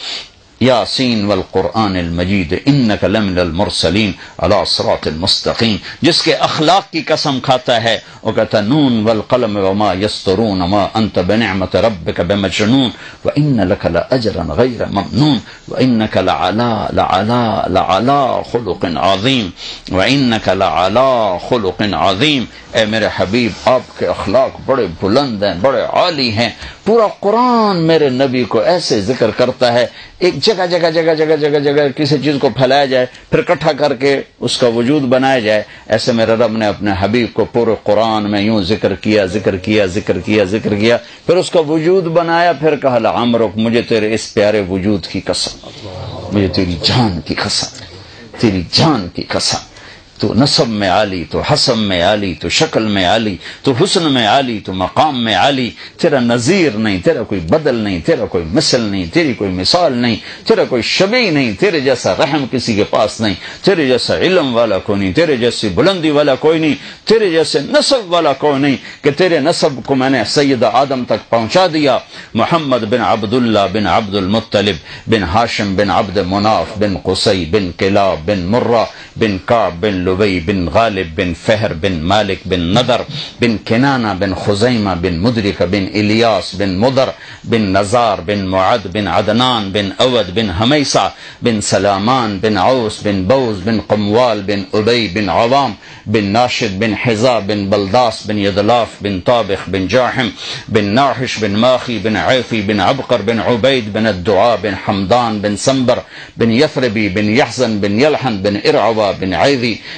یاسین والقرآن المجید انک لمن المرسلین علی صراط المستقیم، جس کے اخلاق کی قسم کھاتا ہے، وہ کہتا ہے، نون والقلم وما یسطرون ما انت بنعمت ربک بمجنون وان لک لاجرا غیر ممنون وانک لعلی لعلی لعلی خلق عظیم وانک لعلی خلق عظیم. اے میرے حبیب، آپ کے اخلاق بڑے بلند ہیں، بڑے عالی ہیں. پورا قرآن میرے نبی کو ایسے ذکر کرتا ہے، ایک جگہ جگہ جگہ جگہ جگہ جگہ کسی چیز کو پھیلایا جائے، پھر اکٹھا کر کے اس کا وجود بنایا جائے. ایسے میرے رب نے اپنے حبیب کو پورے قرآن میں یوں ذکر کیا ذکر کیا ذکر کیا ذکر کیا، پھر اس کا وجود بنایا، پھر کہا لعمرک، مجھے تیرے اس پیارے وجود کی قسم، مجھے تیری جان کی قسم، تیری جان کی قسم، تو نسب میں عالی، تو حسب میں عالی، تو شکل میں عالی، تو حسن میں عالی، تو مقام میں عالی، تیرا نظیر نہیں، تیرا کوئی بدل نہیں، تیرا کوئی مثل نہیں، تیری کوئی مثال نہیں، تیرا کوئی شبیہ نہیں، تیرے جیسا رحم کسی کے پاس نہیں، تیرے جیسا علم والا کوئی نہیں، تیرے جیسی بلندی والا کوئی نہیں، تیرے جیسے نسب والا کوئی نہیں، کہ تیرے نسب کو میں نے سید آدم تک پہنچا دیا. محمد بن عبداللہ بن عبد المطلب بن ہاشم بن عبد مناف بن قصی بن کلاب بن مرہ بن کعب بن لبی بن غالب بن فہر بن مالک بن نضر بن کنانہ بن خزیمہ بن مدرک بن الیاس بن مدر بن نزار بن معد بن عدنان بن اود بن حمیسہ بن سلامان بن عوس بن بوز بن قموال بن ابی بن عوام بن ناشد بن حزا بن بلداس بن یدلاف بن طابخ بن جاحم بن ناحش بن ماخی بن عیفی بن عبقر بن عبید بن الدعاء بن حمدان بن سنبر بن یثربی بن یحزن بن یلحن بن ارعوہ بن عیذی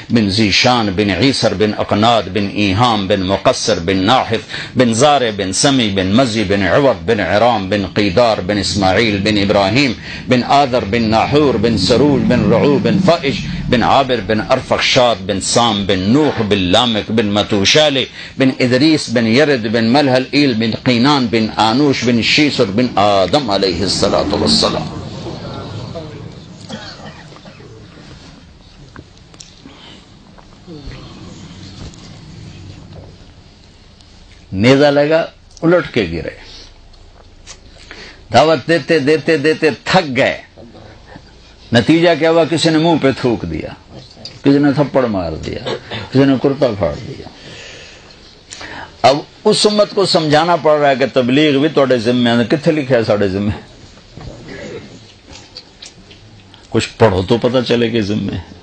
بن ذیشان بن عیسر بن اقناد بن ایہام بن مقصر بن ناحف بن زارع بن سمی بن مزی بن عوض بن عرام بن قیدار بن اسماعیل بن ابراہیم بن آذر بن ناحور بن سروج بن رعو بن فائش بن عابر بن ارفخشاد بن سام بن نوح بن لامک بن متوشال بن ادریس بن یرد بن ملحل ایل بن قینان بن آنوش بن شیسر بن آدم علیہ الصلاۃ والسلام. نیزہ لگا, الٹ کے گرے, دعوت دیتے دیتے دیتے تھک گئے. نتیجہ کیا ہوا؟ کسی نے منہ پہ تھوک دیا, کسی نے تھپڑ مار دیا, کسی نے کرتا پھاڑ دیا. اب اس امت کو سمجھانا پڑ رہا ہے کہ تبلیغ بھی توڑے ذمے ہے. کتنے لکھا ہے ساڑھے ذمے؟ کچھ پڑھو تو پتہ چلے کہ ذمے ہے.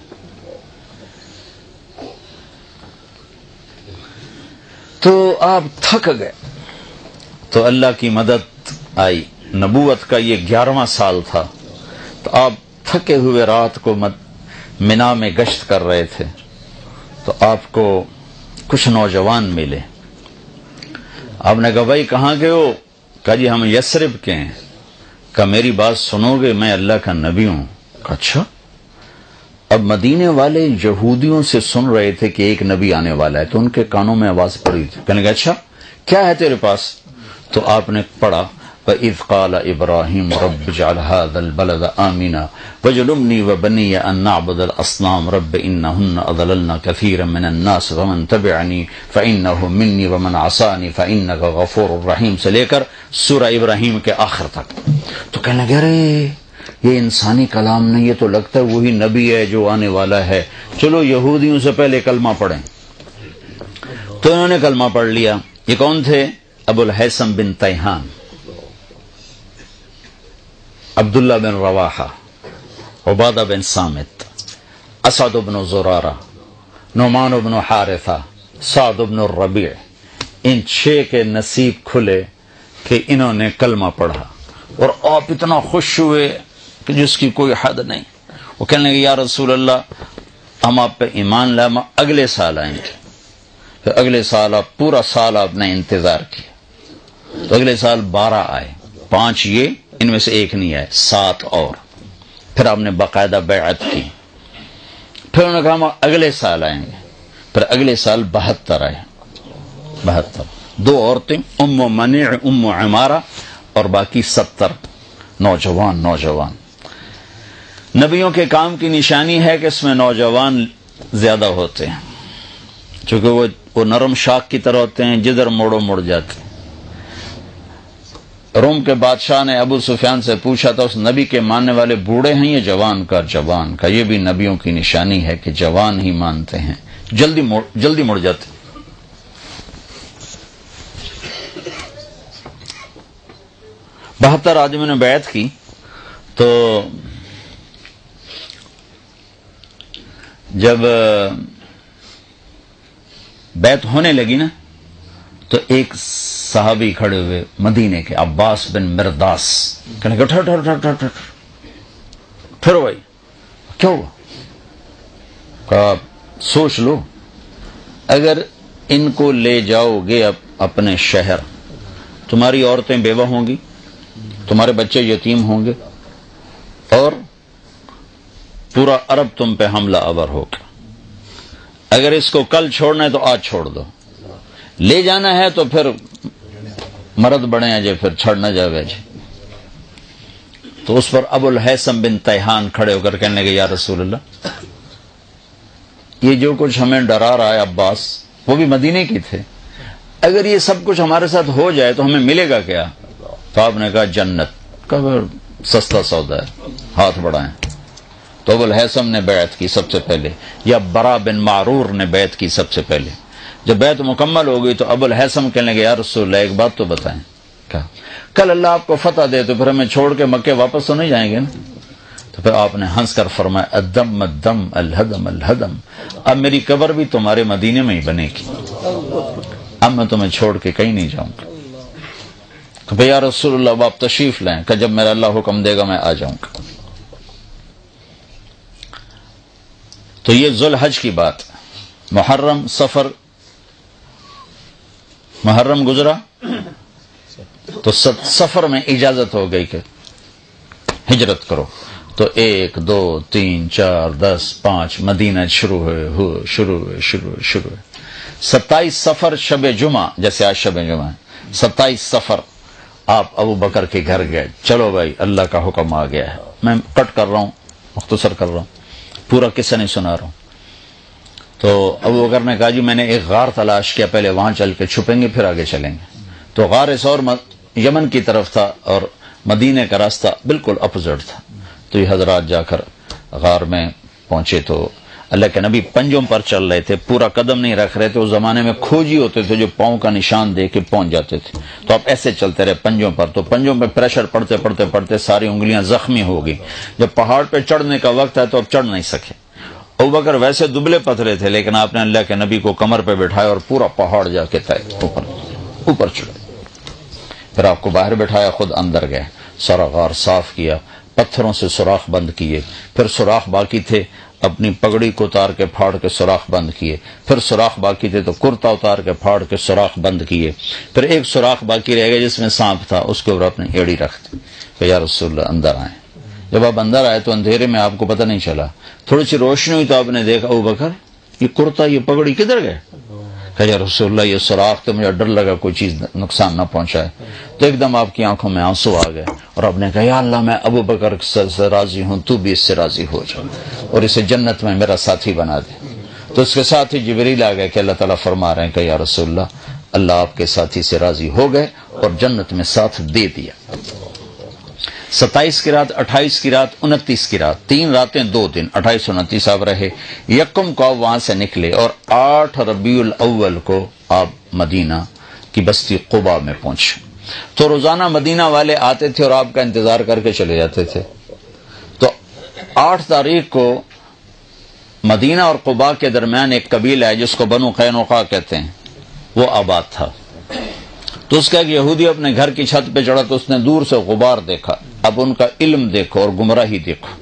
تو آپ تھک گئے تو اللہ کی مدد آئی. نبوت کا یہ گیارہواں سال تھا, تو آپ تھکے ہوئے رات کو منا میں گشت کر رہے تھے, تو آپ کو کچھ نوجوان ملے. آپ نے کہا بھائی کہاں گئے ہو؟ کہا جی ہم یثرب کے ہیں. کہا میری بات سنو گے, میں اللہ کا نبی ہوں. کہا اچھا. اب مدینے والے یہودیوں سے سن رہے تھے کہ ایک نبی آنے والا ہے, تو ان کے کانوں میں آواز پڑی تھی. کہنے لگا اچھا کیا ہے تیرے پاس؟ تو آپ نے پڑھا وَإِذْ قَالَ إِبْرَاهِيمُ رَبِّ اجْعَلْ هَذَا الْبَلَدَ آمِنًا وَاجْنُبْنِي وَبَنِيَّ أَن نَّعْبُدَ الْأَصْنَامَ رَبِّ إِنَّهُنَّ أَضْلَلْنَ كَثِيرًا مِّنَ النَّاسِ وَمَن تَبِعَنِي فَإِنَّهُ مِنِّي وَمَنْ عَصَانِي فَإِنَّكَ غَفُورٌ رَحِيمٌ سے لے کر سورہ ابراہیم کے آخر تک. تو کہنے لگے ارے یہ انسانی کلام نہیں, یہ تو لگتا ہے وہی نبی ہے جو آنے والا ہے, چلو یہودیوں سے پہلے کلمہ پڑھیں. تو انہوں نے کلمہ پڑھ لیا. یہ کون تھے؟ ابو الحیثم بن تیہان, عبداللہ بن رواحہ, عبادہ بن سامت, اسعد بن زرارہ, نعمان بن حارثہ, سعد بن الربیع. ان چھ کے نصیب کھلے کہ انہوں نے کلمہ پڑھا, اور آپ اتنا خوش ہوئے کہ جس کی کوئی حد نہیں. وہ کہنے لگے یا رسول اللہ ہم آپ پہ ایمان لائے, ہم اگلے سال آئیں گے. پھر اگلے سال آپ پورا سال آپ نے انتظار کیا, تو اگلے سال بارہ آئے, پانچ یہ, ان میں سے ایک نہیں آئے, سات اور. پھر آپ نے باقاعدہ بیعت کی. پھر انہوں نے کہا ہم اگلے سال آئیں گے. پھر اگلے سال بہتر آئے, بہتر. دو عورتیں, ام منیع, ام عمارہ, اور باقی ستر نوجوان. نوجوان نبیوں کے کام کی نشانی ہے کہ اس میں نوجوان زیادہ ہوتے ہیں, چونکہ وہ وہ نرم شاخ کی طرح ہوتے ہیں, جدھر موڑو مڑ جاتے ہیں. روم کے بادشاہ نے ابو سفیان سے پوچھا تھا اس نبی کے ماننے والے بوڑھے ہیں یا جوان؟ کا جوان. کا یہ بھی نبیوں کی نشانی ہے کہ جوان ہی مانتے ہیں, جلدی مڑ جلدی مڑ جاتے ہیں. بہتر آدمیوں نے بیعت کی. تو جب بیعت ہونے لگی نا, تو ایک صحابی کھڑے ہوئے مدینے کے, عباس بن مرداس, کہنے کہ ٹھہر ٹھہر ٹھہر ٹھہر پھر بھائی کیا ہوا؟ کہا سوچ لو, اگر ان کو لے جاؤ گے اپنے شہر, تمہاری عورتیں بیوہ ہوں گی, تمہارے بچے یتیم ہوں گے, اور پورا عرب تم پہ حملہ آور ہوگا. اگر اس کو کل چھوڑنا ہے تو آج چھوڑ دو, لے جانا ہے تو پھر مرد بڑے ہیں جی, پھر چھڑ نہ جاوے جی. تو اس پر ابو الحیثم بن تیہان کھڑے ہو کر کہنے لگے یا رسول اللہ یہ جو کچھ ہمیں ڈرا رہا ہے عباس, وہ بھی مدینے کی تھے, اگر یہ سب کچھ ہمارے ساتھ ہو جائے تو ہمیں ملے گا کیا؟ تو آپ نے کہا جنت. کہا سستا سودا ہے, ہاتھ بڑھائیں. تو ابو الحیثم نے بیعت کی سب سے پہلے, یا برا بن معرور نے بیعت کی سب سے پہلے. جب بیعت مکمل ہو گئی تو ابو الحیثم کہنے لگے یا رسول اللہ ایک بات تو بتائیں, کہا کل اللہ آپ کو فتح دے تو پھر ہمیں چھوڑ کے مکے واپس تو نہیں جائیں گے نا؟ تو پھر آپ نے ہنس کر فرمایا الدم الدم الہدم الہدم, اب میری قبر بھی تمہارے مدینے میں ہی بنے گی, اب میں تمہیں چھوڑ کے کہیں نہیں جاؤں گا. تو بھئی یا رسول اللہ آپ تشریف لائیں, کہ جب میرا اللہ حکم دے گا میں آ جاؤں گا. تو یہ ذوالحج کی بات. محرم سفر محرم گزرا تو سفر میں اجازت ہو گئی کہ ہجرت کرو. تو ایک دو تین چار دس پانچ مدینہ شروع ہوئے ہوئے شروع ہوئے شروع ہوئے شروع ہوئے ستائیس سفر شب جمعہ، جیسے آج شب جمعہ ہے، ستائیس سفر آپ ابو بکر کے گھر گئے. چلو بھائی اللہ کا حکم آ گیا ہے. میں کٹ کر رہا ہوں، مختصر کر رہا ہوں، پورا قصہ نہیں سنا رہا ہوں. تو ابو بکر نے کہا جی میں نے ایک غار تلاش کیا، پہلے وہاں چل کے چھپیں گے پھر آگے چلیں گے. تو غار سور یمن کی طرف تھا اور مدینے کا راستہ بالکل اپوزٹ تھا. تو یہ حضرات جا کر غار میں پہنچے تو اللہ کے نبی پنجوں پر چل رہے تھے، پورا قدم نہیں رکھ رہے تھے. اس زمانے میں کھوجی ہوتے تھے جو پاؤں کا نشان دے کے پہنچ جاتے تھے. تو آپ ایسے چلتے رہے پنجوں پر. تو پنجوں پہ پریشر پڑتے پڑتے پڑتے ساری انگلیاں زخمی ہو گئی. جب پہاڑ پہ چڑھنے کا وقت ہے تو اب چڑھ نہیں سکے. ابوبکر ویسے دبلے پتلے تھے لیکن آپ نے اللہ کے نبی کو کمر پہ بٹھایا اور پورا پہاڑ جا کے طے اوپر اوپر چڑھے. پھر آپ کو باہر بٹھایا، خود اندر گئے، سارا غار صاف کیا، پتھروں سے سوراخ بند کیے. پھر سوراخ باقی تھے، اپنی پگڑی کو اتار کے پھاڑ کے سوراخ بند کیے. پھر سوراخ باقی تھے تو کرتا اتار کے پھاڑ کے سوراخ بند کیے. پھر ایک سوراخ باقی رہ گیا جس میں سانپ تھا، اس کے اوپر اپنی ایڑی رکھ دی کہ یا رسول اللہ اندر آئیں. جب آپ اندر آئے تو اندھیرے میں آپ کو پتہ نہیں چلا، تھوڑی سی روشنی ہوئی تو آپ نے دیکھا ابوبکر یہ کرتا یہ پگڑی کدھر گئے؟ کہ یا رسول اللہ یہ سوراخ تو مجھے ڈر لگا کوئی چیز نقصان نہ پہنچائے. تو ایک دم آپ کی آنکھوں میں آنسو آ گئے اور آپ نے کہا یا اللہ میں ابوبکر سے راضی ہوں، تو بھی اس سے راضی ہو جا اور اسے جنت میں میرا ساتھی بنا دے. تو اس کے ساتھ ہی جبریل آ گئے کہ اللہ تعالیٰ فرما رہے ہیں کہ یا رسول اللہ اللہ آپ کے ساتھی سے راضی ہو گئے اور جنت میں ساتھ دے دیا. ستائیس کی رات، اٹھائیس کی رات، انتیس کی رات، تین راتیں دو دن، اٹھائیس انتیس آپ رہے. یکم کو آپ وہاں سے نکلے اور آٹھ ربیع الاول کو آپ مدینہ کی بستی قباء میں پہنچے. تو روزانہ مدینہ والے آتے تھے اور آپ کا انتظار کر کے چلے جاتے تھے. تو آٹھ تاریخ کو مدینہ اور قباء کے درمیان ایک قبیلہ ہے جس کو بنو قینقاع کہتے ہیں، وہ آباد تھا. تو اس کا ایک یہودی اپنے گھر کی چھت پہ چڑھا تو اس نے دور سے غبار دیکھا. اب ان کا علم دیکھو اور گمراہی دیکھو.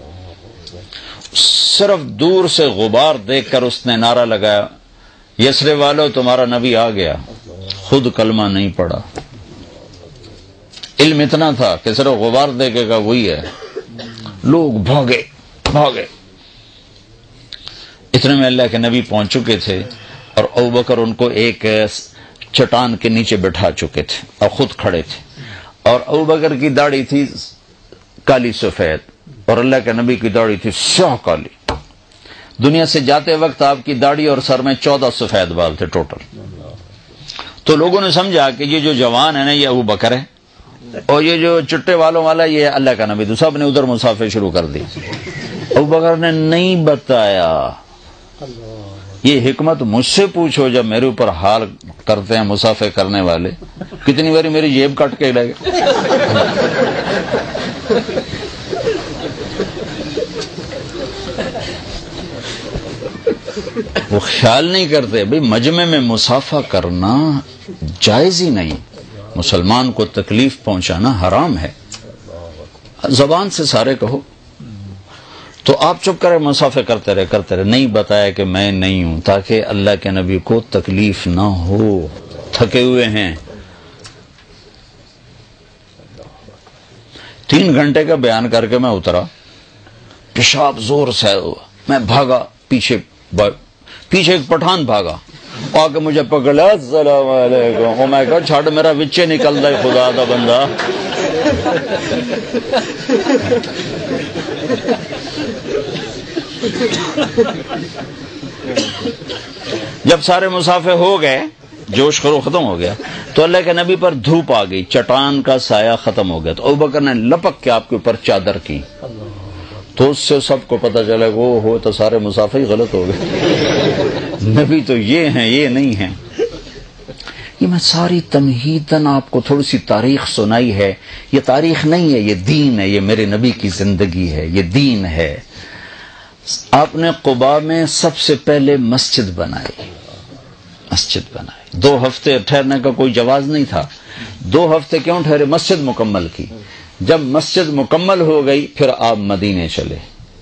صرف دور سے غبار دیکھ کر اس نے نعرہ لگایا یثرب والو تمہارا نبی آ گیا. خود کلمہ نہیں پڑا. علم اتنا تھا کہ صرف غبار دیکھے گا وہی ہے. لوگ بھاگے بھاگے. اتنے میں اللہ کے نبی پہنچ چکے تھے اور ابوبکر ان کو ایک چٹان کے نیچے بٹھا چکے تھے اور خود کھڑے تھے. اور ابوبکر کی داڑھی تھی کالی سفید اور اللہ کے نبی کی داڑھی تھی سیاہ کالی. دنیا سے جاتے وقت آپ کی داڑھی اور سر میں چودہ سفید بال تھے ٹوٹل. تو لوگوں نے سمجھا کہ یہ جو جوان ہے نا یہ ابوبکر ہے اور یہ جو چٹے والوں والا یہ اللہ کا نبی. تو سب نے ادھر مسافر شروع کر دی. ابوبکر نے نہیں بتایا. یہ حکمت مجھ سے پوچھو جب میرے اوپر حال کرتے ہیں مسافر کرنے والے. کتنی باری میری جیب کٹ کے لگے. وہ خیال نہیں کرتے بھئی مجمع میں مسافہ کرنا جائز ہی نہیں. مسلمان کو تکلیف پہنچانا حرام ہے. زبان سے سارے کہو. تو آپ چپ کرے مسافر کرتے رہے کرتے رہے. نہیں بتایا کہ میں نہیں ہوں تاکہ اللہ کے نبی کو تکلیف نہ ہو. تھکے ہوئے ہیں. تین گھنٹے کا بیان کر کے میں اترا. پیشاب زور سے ہوا. میں بھاگا پیچھے پیچھے ایک پٹھان بھاگا آ کے مجھے پکڑا. السلام علیکم. او میں کہا چھاڑ میرا وچے نکل رہا ہے خدا دا بندہ. جب سارے مسافر ہو گئے جوش خرو ختم ہو گیا تو اللہ کے نبی پر دھوپ آ گئی. چٹان کا سایہ ختم ہو گیا. تو ابوبکر نے لپک کے آپ کے اوپر چادر کی. تو اس سے سب کو پتہ چلا کہ وہ ہو تو سارے مسافر ہی غلط ہو گئے. نبی تو یہ ہیں یہ نہیں ہیں. یہ میں ساری تمہیداً آپ کو تھوڑی سی تاریخ سنائی ہے. یہ تاریخ نہیں ہے، یہ دین ہے. یہ میرے نبی کی زندگی ہے، یہ دین ہے. آپ نے قباء میں سب سے پہلے مسجد بنائی. مسجد بنائی. دو ہفتے ٹھہرنے کا کوئی جواز نہیں تھا. دو ہفتے کیوں ٹھہرے؟ مسجد مکمل کی. جب مسجد مکمل ہو گئی پھر آپ مدینے چلے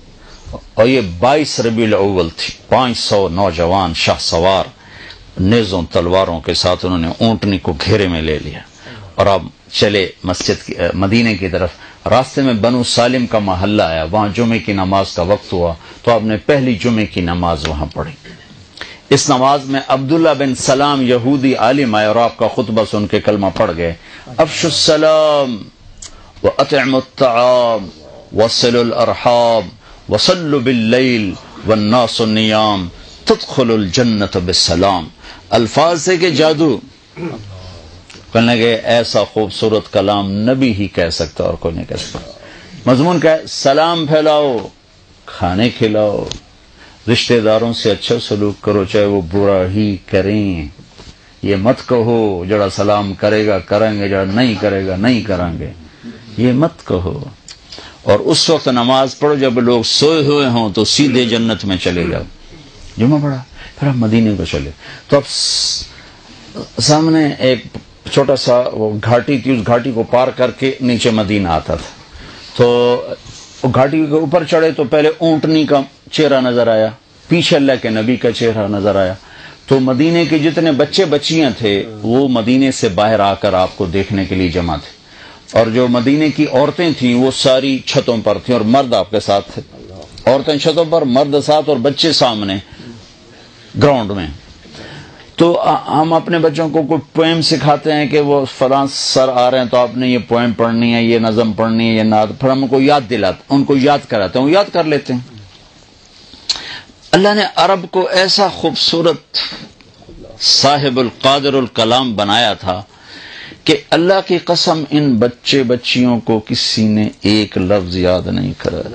اور یہ بائیس ربیع الاول تھی، پانچ سو نوجوان شاہ سوار نیزوں تلواروں کے ساتھ انہوں نے اونٹنی کو گھیرے میں لے لیا اور اب چلے مسجد کی مدینے کی طرف۔ راستے میں بنو سالم کا محلہ آیا، وہاں جمعے کی نماز کا وقت ہوا تو آپ نے پہلی جمعے کی نماز وہاں پڑھی۔ اس نماز میں عبداللہ بن سلام یہودی عالم آئے اور آپ کا خطبہ سن کے کلمہ پڑھ گئے، افشوا السلام واطعموا الطعام وصلوا الارحام وصلوا باللیل والناس نیام تدخلوا الجنت بالسلام۔ الفاظ سے کہ جادو، کہنے لگے ایسا خوبصورت کلام نبی ہی کہہ سکتا اور کوئی نہیں کہہ سکتا۔ مضمون کا ہے سلام پھیلاؤ، کھانے کھلاؤ، رشتہ داروں سے اچھا سلوک کرو چاہے وہ برا ہی کریں، یہ مت کہو جڑا سلام کرے گا کریں گے، جڑا نہیں کرے گا نہیں کریں گے، یہ مت کہو۔ اور اس وقت نماز پڑھو جب لوگ سوئے ہوئے ہوں تو سیدھے جنت میں چلے جاؤ۔ جمعہ پڑھا، پھر آپ مدینے کو چلے تو اب سامنے ایک چھوٹا سا وہ گھاٹی تھی، اس گھاٹی کو پار کر کے نیچے مدینہ آتا تھا۔ تو گھاٹی کے اوپر چڑھے تو پہلے اونٹنی کا چہرہ نظر آیا، پیچھے اللہ کے نبی کا چہرہ نظر آیا، تو مدینے کے جتنے بچے بچیاں تھے وہ مدینے سے باہر آ کر آپ کو دیکھنے کے لیے جمع تھے، اور جو مدینے کی عورتیں تھیں وہ ساری چھتوں پر تھیں اور مرد آپ کے ساتھ تھے، عورتیں چھتوں پر، مرد ساتھ اور بچے سامنے گراؤنڈ میں۔ تو ہم اپنے بچوں کو کوئی پوئم سکھاتے ہیں کہ وہ فلاں سر آ رہے ہیں تو آپ نے یہ پوئم پڑھنی ہے، یہ نظم پڑھنی ہے، یہ نعت، پھر ہم کو یاد دلاتے، ان کو یاد کراتے ہیں، وہ یاد کر لیتے ہیں۔ اللہ نے عرب کو ایسا خوبصورت صاحب القادر الکلام بنایا تھا کہ اللہ کی قسم ان بچے بچیوں کو کسی نے ایک لفظ یاد نہیں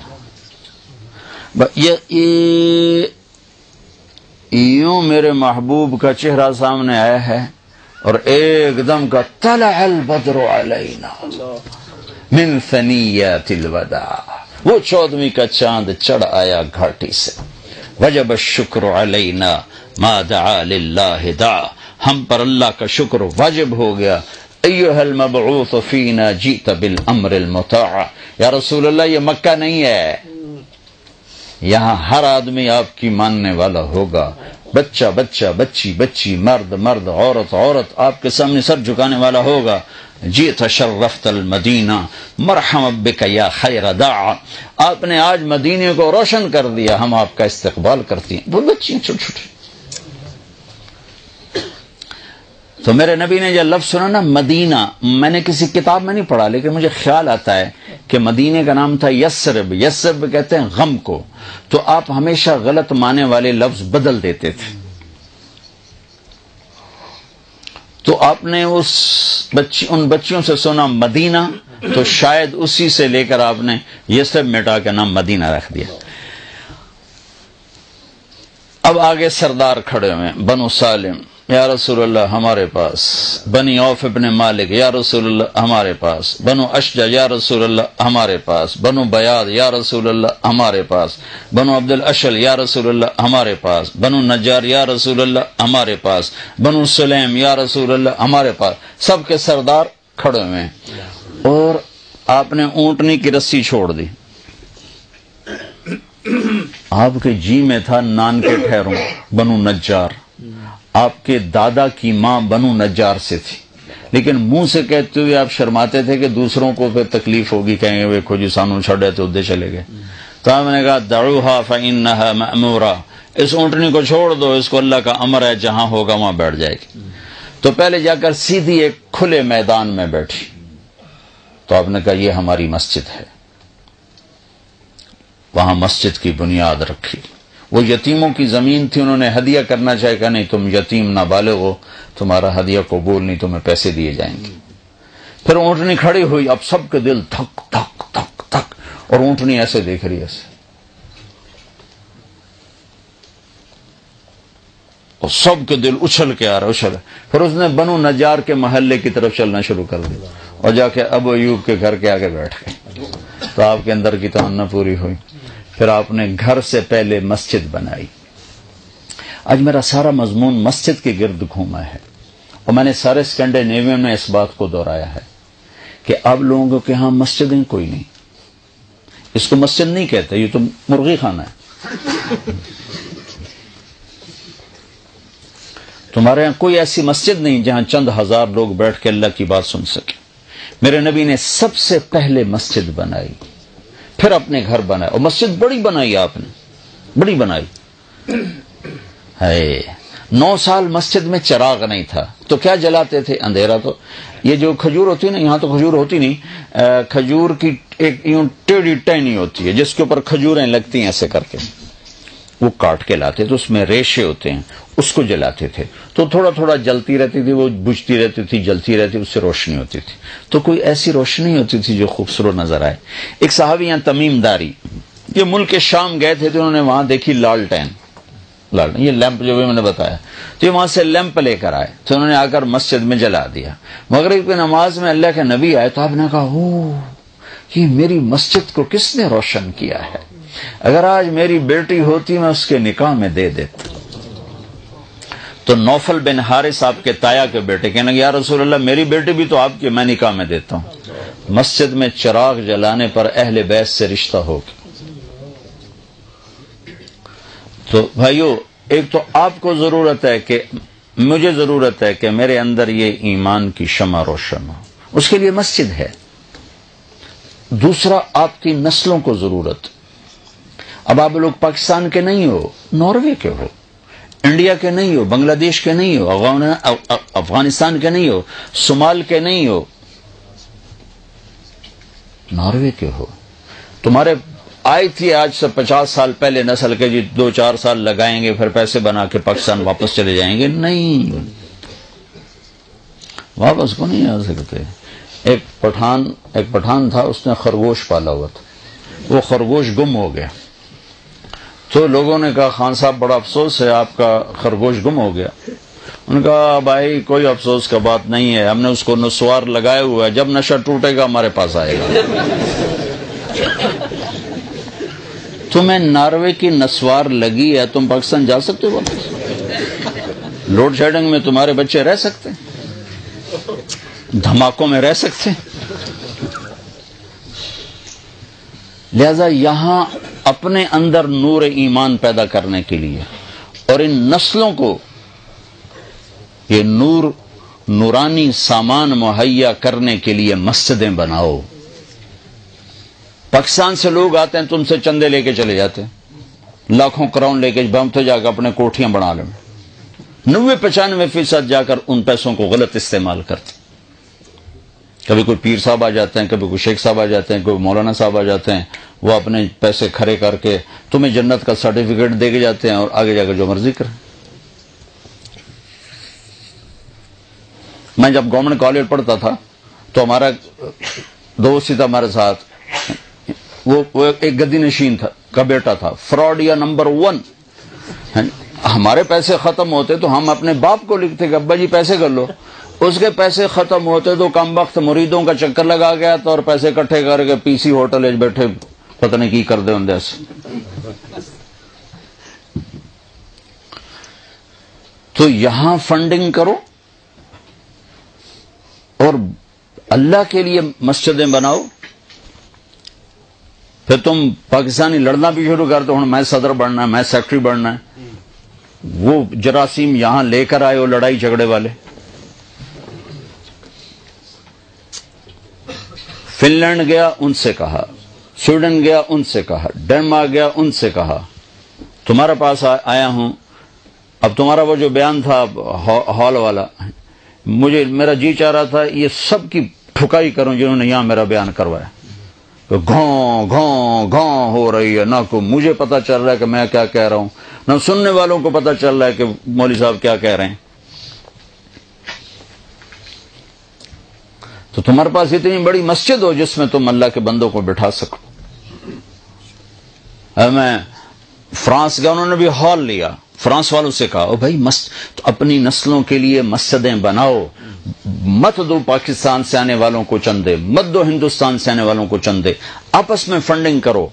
کرا۔ یہ یوں میرے محبوب کا چہرہ سامنے آیا ہے اور ایک دم کا طلع البدر علینا من ثنیات الوداع، وہ چودھویں کا چاند چڑھ آیا گھاٹی سے، وجب الشکر علینا ما دعا للہ دعا، ہم پر اللہ کا شکر واجب ہو گیا۔ ایھا المبعوث فینا جئت بالامر المطاع، یا رسول اللہ یہ مکہ نہیں ہے، یہاں ہر آدمی آپ کی ماننے والا ہوگا، بچہ بچہ، بچی بچی، مرد مرد، عورت عورت آپ کے سامنے سر جھکانے والا ہوگا۔ جئت شرفت المدینہ مرحبا بک یا خیر داع، آپ نے آج مدینے کو روشن کر دیا، ہم آپ کا استقبال کرتی ہیں۔ وہ بچی چھوٹی چھوٹی، تو میرے نبی نے جو لفظ سنا نا مدینہ، میں نے کسی کتاب میں نہیں پڑھا لیکن مجھے خیال آتا ہے کہ مدینے کا نام تھا یثرب، یثرب کہتے ہیں غم کو، تو آپ ہمیشہ غلط معنی والے لفظ بدل دیتے تھے، تو آپ نے اس بچی ان بچیوں سے سنا مدینہ، تو شاید اسی سے لے کر آپ نے یثرب مٹا کے نام مدینہ رکھ دیا۔ اب آگے سردار کھڑے ہوئے، بنو سالم یا رسول اللہ ہمارے پاس، بنی عوف ابن مالک یا رسول اللہ ہمارے پاس، بنو اشجع یا رسول اللہ ہمارے پاس، بنو بیاض یا رسول اللہ ہمارے پاس، بنو عبد الاشل یا رسول اللہ ہمارے پاس، بنو نجار یا رسول اللہ ہمارے پاس، بنو سلیم یا رسول اللہ ہمارے پاس، سب کے سردار کھڑے ہوئے ہیں، اور آپ نے اونٹنی کی رسی چھوڑ دی۔ آپ کے جی میں تھا نان کے ٹھہروں، بنو نجار، آپ کے دادا کی ماں بنو نجار سے تھی، لیکن منہ سے کہتے ہوئے آپ شرماتے تھے کہ دوسروں کو پھر تکلیف ہوگی، کہیں گے ویکھو جی سانو چھڑے تو ادھر چلے گئے، تو آپ نے کہا دعوها فانها مأمورہ، اس اونٹنی کو چھوڑ دو، اس کو اللہ کا امر ہے، جہاں ہوگا وہاں بیٹھ جائے گی۔ تو پہلے جا کر سیدھی ایک کھلے میدان میں بیٹھی، تو آپ نے کہا یہ ہماری مسجد ہے، وہاں مسجد کی بنیاد رکھی۔ وہ یتیموں کی زمین تھی، انہوں نے ہدیہ کرنا چاہے کہ نہیں تم یتیم نابالغ ہو، تمہارا ہدیہ قبول نہیں، تمہیں پیسے دیے جائیں گے۔ پھر اونٹنی کھڑی ہوئی، اب سب کے دل تھک تھک تھک تھک، اور اونٹنی ایسے دیکھ رہی ہے ایسے، اور سب کے دل اچھل کے آ رہا اچھل۔ پھر اس نے بنو نجار کے محلے کی طرف چلنا شروع کر دیا اور جا کے ابو ایوب کے گھر کے آگے بیٹھ گئے، تو آپ کے اندر کی تمنا پوری ہوئی۔ پھر آپ نے گھر سے پہلے مسجد بنائی۔ آج میرا سارا مضمون مسجد کے گرد گھوما ہے، اور میں نے سارے اسکینڈینیویم میں اس بات کو دہرایا ہے کہ اب لوگوں کے ہاں مسجدیں کوئی نہیں، اس کو مسجد نہیں کہتے، یہ تو مرغی خانہ ہے۔ تمہارے یہاں کوئی ایسی مسجد نہیں جہاں چند ہزار لوگ بیٹھ کے اللہ کی بات سن سکے۔ میرے نبی نے سب سے پہلے مسجد بنائی، پھر اپنے گھر بنایا، اور مسجد بڑی بنائی آپ نے، بڑی بنائی ہے۔ نو سال مسجد میں چراغ نہیں تھا تو کیا جلاتے تھے؟ اندھیرا۔ تو یہ جو کھجور ہوتی ہے نا، یہاں تو کھجور ہوتی نہیں، کھجور کی ایک یوں ٹیڑھی ٹہنی ہوتی ہے جس کے اوپر کھجوریں لگتی ہیں ایسے کر کے، وہ کاٹ کے لاتے تو اس میں ریشے ہوتے ہیں، اس کو جلاتے تھے تو تھوڑا تھوڑا جلتی رہتی تھی، وہ بجھتی رہتی تھی، جلتی رہتی، اس سے روشنی ہوتی تھی۔ تو کوئی ایسی روشنی ہوتی تھی جو خوبصورت نظر آئے۔ ایک صحابی ہیں تمیم داری، یہ ملک شام گئے تھے تو انہوں نے وہاں دیکھی لالٹین، لالٹین یہ لیمپ جو بھی میں نے بتایا، تو یہ وہاں سے لیمپ لے کر آئے تو انہوں نے آ کر مسجد میں جلا دیا۔ مغرب کی نماز میں اللہ کے نبی آئے تو آپ نے کہا او یہ میری مسجد کو کس نے روشن کیا ہے؟ اگر آج میری بیٹی ہوتی میں اس کے نکاح میں دے دیتا۔ تو نوفل بن حارث آپ کے تایا کے بیٹے کہنے لگے یا رسول اللہ میری بیٹی بھی تو آپ کی، میں نکاح میں دیتا ہوں۔ مسجد میں چراغ جلانے پر اہل بیت سے رشتہ ہو گیا۔ تو بھائیو، ایک تو آپ کو ضرورت ہے کہ مجھے ضرورت ہے کہ میرے اندر یہ ایمان کی شمع روشن ہو، اس کے لیے مسجد ہے۔ دوسرا، آپ کی نسلوں کو ضرورت۔ اب آپ لوگ پاکستان کے نہیں ہو، ناروے کے ہو، انڈیا کے نہیں ہو، بنگلہ دیش کے نہیں ہو، افغانستان کے نہیں ہو، صومال کے نہیں ہو، ناروے کے ہو۔ تمہارے آئی تھی آج سے پچاس سال پہلے نسل کے، جی دو چار سال لگائیں گے پھر پیسے بنا کے پاکستان واپس چلے جائیں گے، نہیں، واپس کو نہیں آ سکتے۔ ایک پٹھان ایک پٹھان تھا، اس نے خرگوش پالا ہوا تھا، وہ خرگوش گم ہو گیا تو لوگوں نے کہا خان صاحب بڑا افسوس ہے آپ کا خرگوش گم ہو گیا۔ انہوں نے کہا بھائی کوئی افسوس کا بات نہیں ہے، ہم نے اس کو نسوار لگایا ہوا ہے، جب نشہ ٹوٹے گا ہمارے پاس آئے گا۔ تمہیں ناروے کی نسوار لگی ہے، تم پاکستان جا سکتے ہو واپس؟ لوڈ شیڈنگ میں تمہارے بچے رہ سکتے ہیں؟ دھماکوں میں رہ سکتے ہیں؟ لہذا یہاں اپنے اندر نور ایمان پیدا کرنے کے لیے اور ان نسلوں کو یہ نور نورانی سامان مہیا کرنے کے لیے مسجدیں بناؤ۔ پاکستان سے لوگ آتے ہیں، تم سے چندے لے کے چلے جاتے ہیں، لاکھوں کروڑ لے کے بم تو جا کر اپنے کوٹھیاں بنا لیں، نوے پچانوے فیصد جا کر ان پیسوں کو غلط استعمال کرتے۔ کبھی کوئی پیر صاحب آ جاتے ہیں، کبھی کوئی شیخ صاحب آ جاتے ہیں، کوئی مولانا صاحب آ جاتے ہیں، وہ اپنے پیسے کھڑے کر کے تمہیں جنت کا سرٹیفکیٹ دے کے جاتے ہیں اور آگے جا کر جو مرضی کریں۔ میں جب گورنمنٹ کالج پڑھتا تھا تو ہمارا دوست تھا ہمارے ساتھ، وہ ایک گدی نشین تھا کا بیٹا تھا، فراڈیا نمبر ون۔ ہمارے پیسے ختم ہوتے تو ہم اپنے باپ کو لکھتے کہ ابا جی پیسے کر لو، اس کے پیسے ختم ہوتے تو کم وقت مریدوں کا چکر لگا گیا تو اور پیسے اکٹھے کر کے پی سی ہوٹل بیٹھے پتہ نہیں کی کر دے ہوں سے۔ تو یہاں فنڈنگ کرو اور اللہ کے لیے مسجدیں بناؤ، پھر تم پاکستانی لڑنا بھی شروع کر دو، ہوں میں صدر بننا ہے، میں سیکٹری بننا ہے۔ وہ جراثیم یہاں لے کر آئے ہو لڑائی جھگڑے والے۔ فن لینڈ گیا، ان سے کہا، سویڈن گیا، ان سے کہا، ڈنمارک گیا، ان سے کہا تمہارے پاس آیا ہوں۔ اب تمہارا وہ جو بیان تھا ہال والا، مجھے میرا جی چاہ رہا تھا یہ سب کی ٹھکائی کروں جنہوں نے یہاں میرا بیان کروایا۔ گھوں گھوں گھوں ہو رہی ہے، نہ کو مجھے پتا چل رہا ہے کہ میں کیا کہہ رہا ہوں، نہ سننے والوں کو پتا چل رہا ہے کہ مولوی صاحب کیا کہہ رہے ہیں۔ تو تمہارے پاس اتنی بڑی مسجد ہو جس میں تم اللہ کے بندوں کو بٹھا سکو۔ میں فرانس گیا، انہوں نے بھی ہال لیا، فرانس والوں سے کہا او بھائی مسجد اپنی نسلوں کے لیے مسجدیں بناؤ، مت دو پاکستان سے آنے والوں کو چندے، مت دو ہندوستان سے آنے والوں کو چندے، آپس میں فنڈنگ کرو۔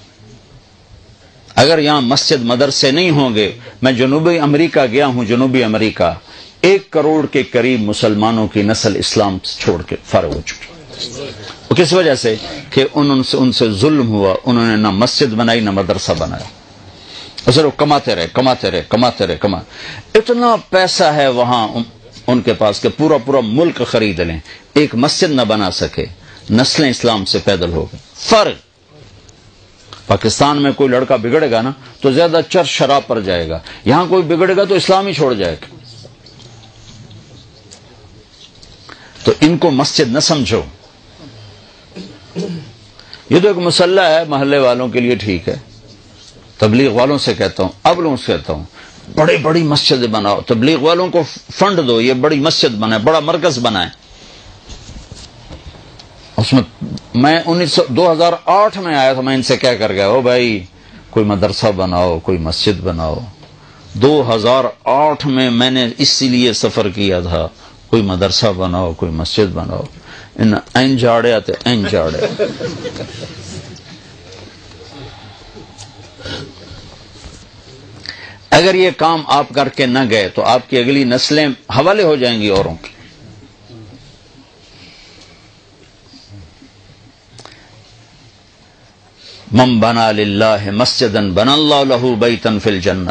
اگر یہاں مسجد مدرسے نہیں ہوں گے، میں جنوبی امریکہ گیا ہوں، جنوبی امریکہ ایک کروڑ کے قریب مسلمانوں کی نسل اسلام چھوڑ کے فارغ ہو چکی۔ وہ کس وجہ سے کہ ان سے ان سے ظلم ہوا، انہوں نے نہ مسجد بنائی نہ مدرسہ بنایا، وہ کماتے رہے کماتے رہے کماتے رہے کما اتنا پیسہ ہے وہاں ان کے پاس کہ پورا پورا ملک خرید لیں، ایک مسجد نہ بنا سکے، نسلیں اسلام سے پیدل ہو گئی۔ فرق پاکستان میں کوئی لڑکا بگڑے گا نا تو زیادہ چرس شراب پر جائے گا، یہاں کوئی بگڑے گا تو اسلام ہی چھوڑ جائے گا۔ تو ان کو مسجد نہ سمجھو، یہ تو ایک مسلح ہے، محلے والوں کے لیے ٹھیک ہے، تبلیغ والوں سے کہتا ہوں، اب لوگوں سے کہتا ہوں بڑی بڑی مسجد بناؤ، تبلیغ والوں کو فنڈ دو، یہ بڑی مسجد بنائے، بڑا مرکز بنائے۔ اس میں میں انیس سو دو ہزار آٹھ میں آیا تھا، میں ان سے کیا کر گیا، او بھائی کوئی مدرسہ بناؤ، کوئی مسجد بناؤ۔ دو ہزار آٹھ میں میں نے اسی لیے سفر کیا تھا، کوئی مدرسہ بناؤ، کوئی مسجد بناؤ۔ ان این جاڑے آتے این جاڑے۔ اگر یہ کام آپ کر کے نہ گئے تو آپ کی اگلی نسلیں حوالے ہو جائیں گی اوروں کی۔ من بنا للہ مسجدا بنا اللہ لہ بیتا فی الجنہ۔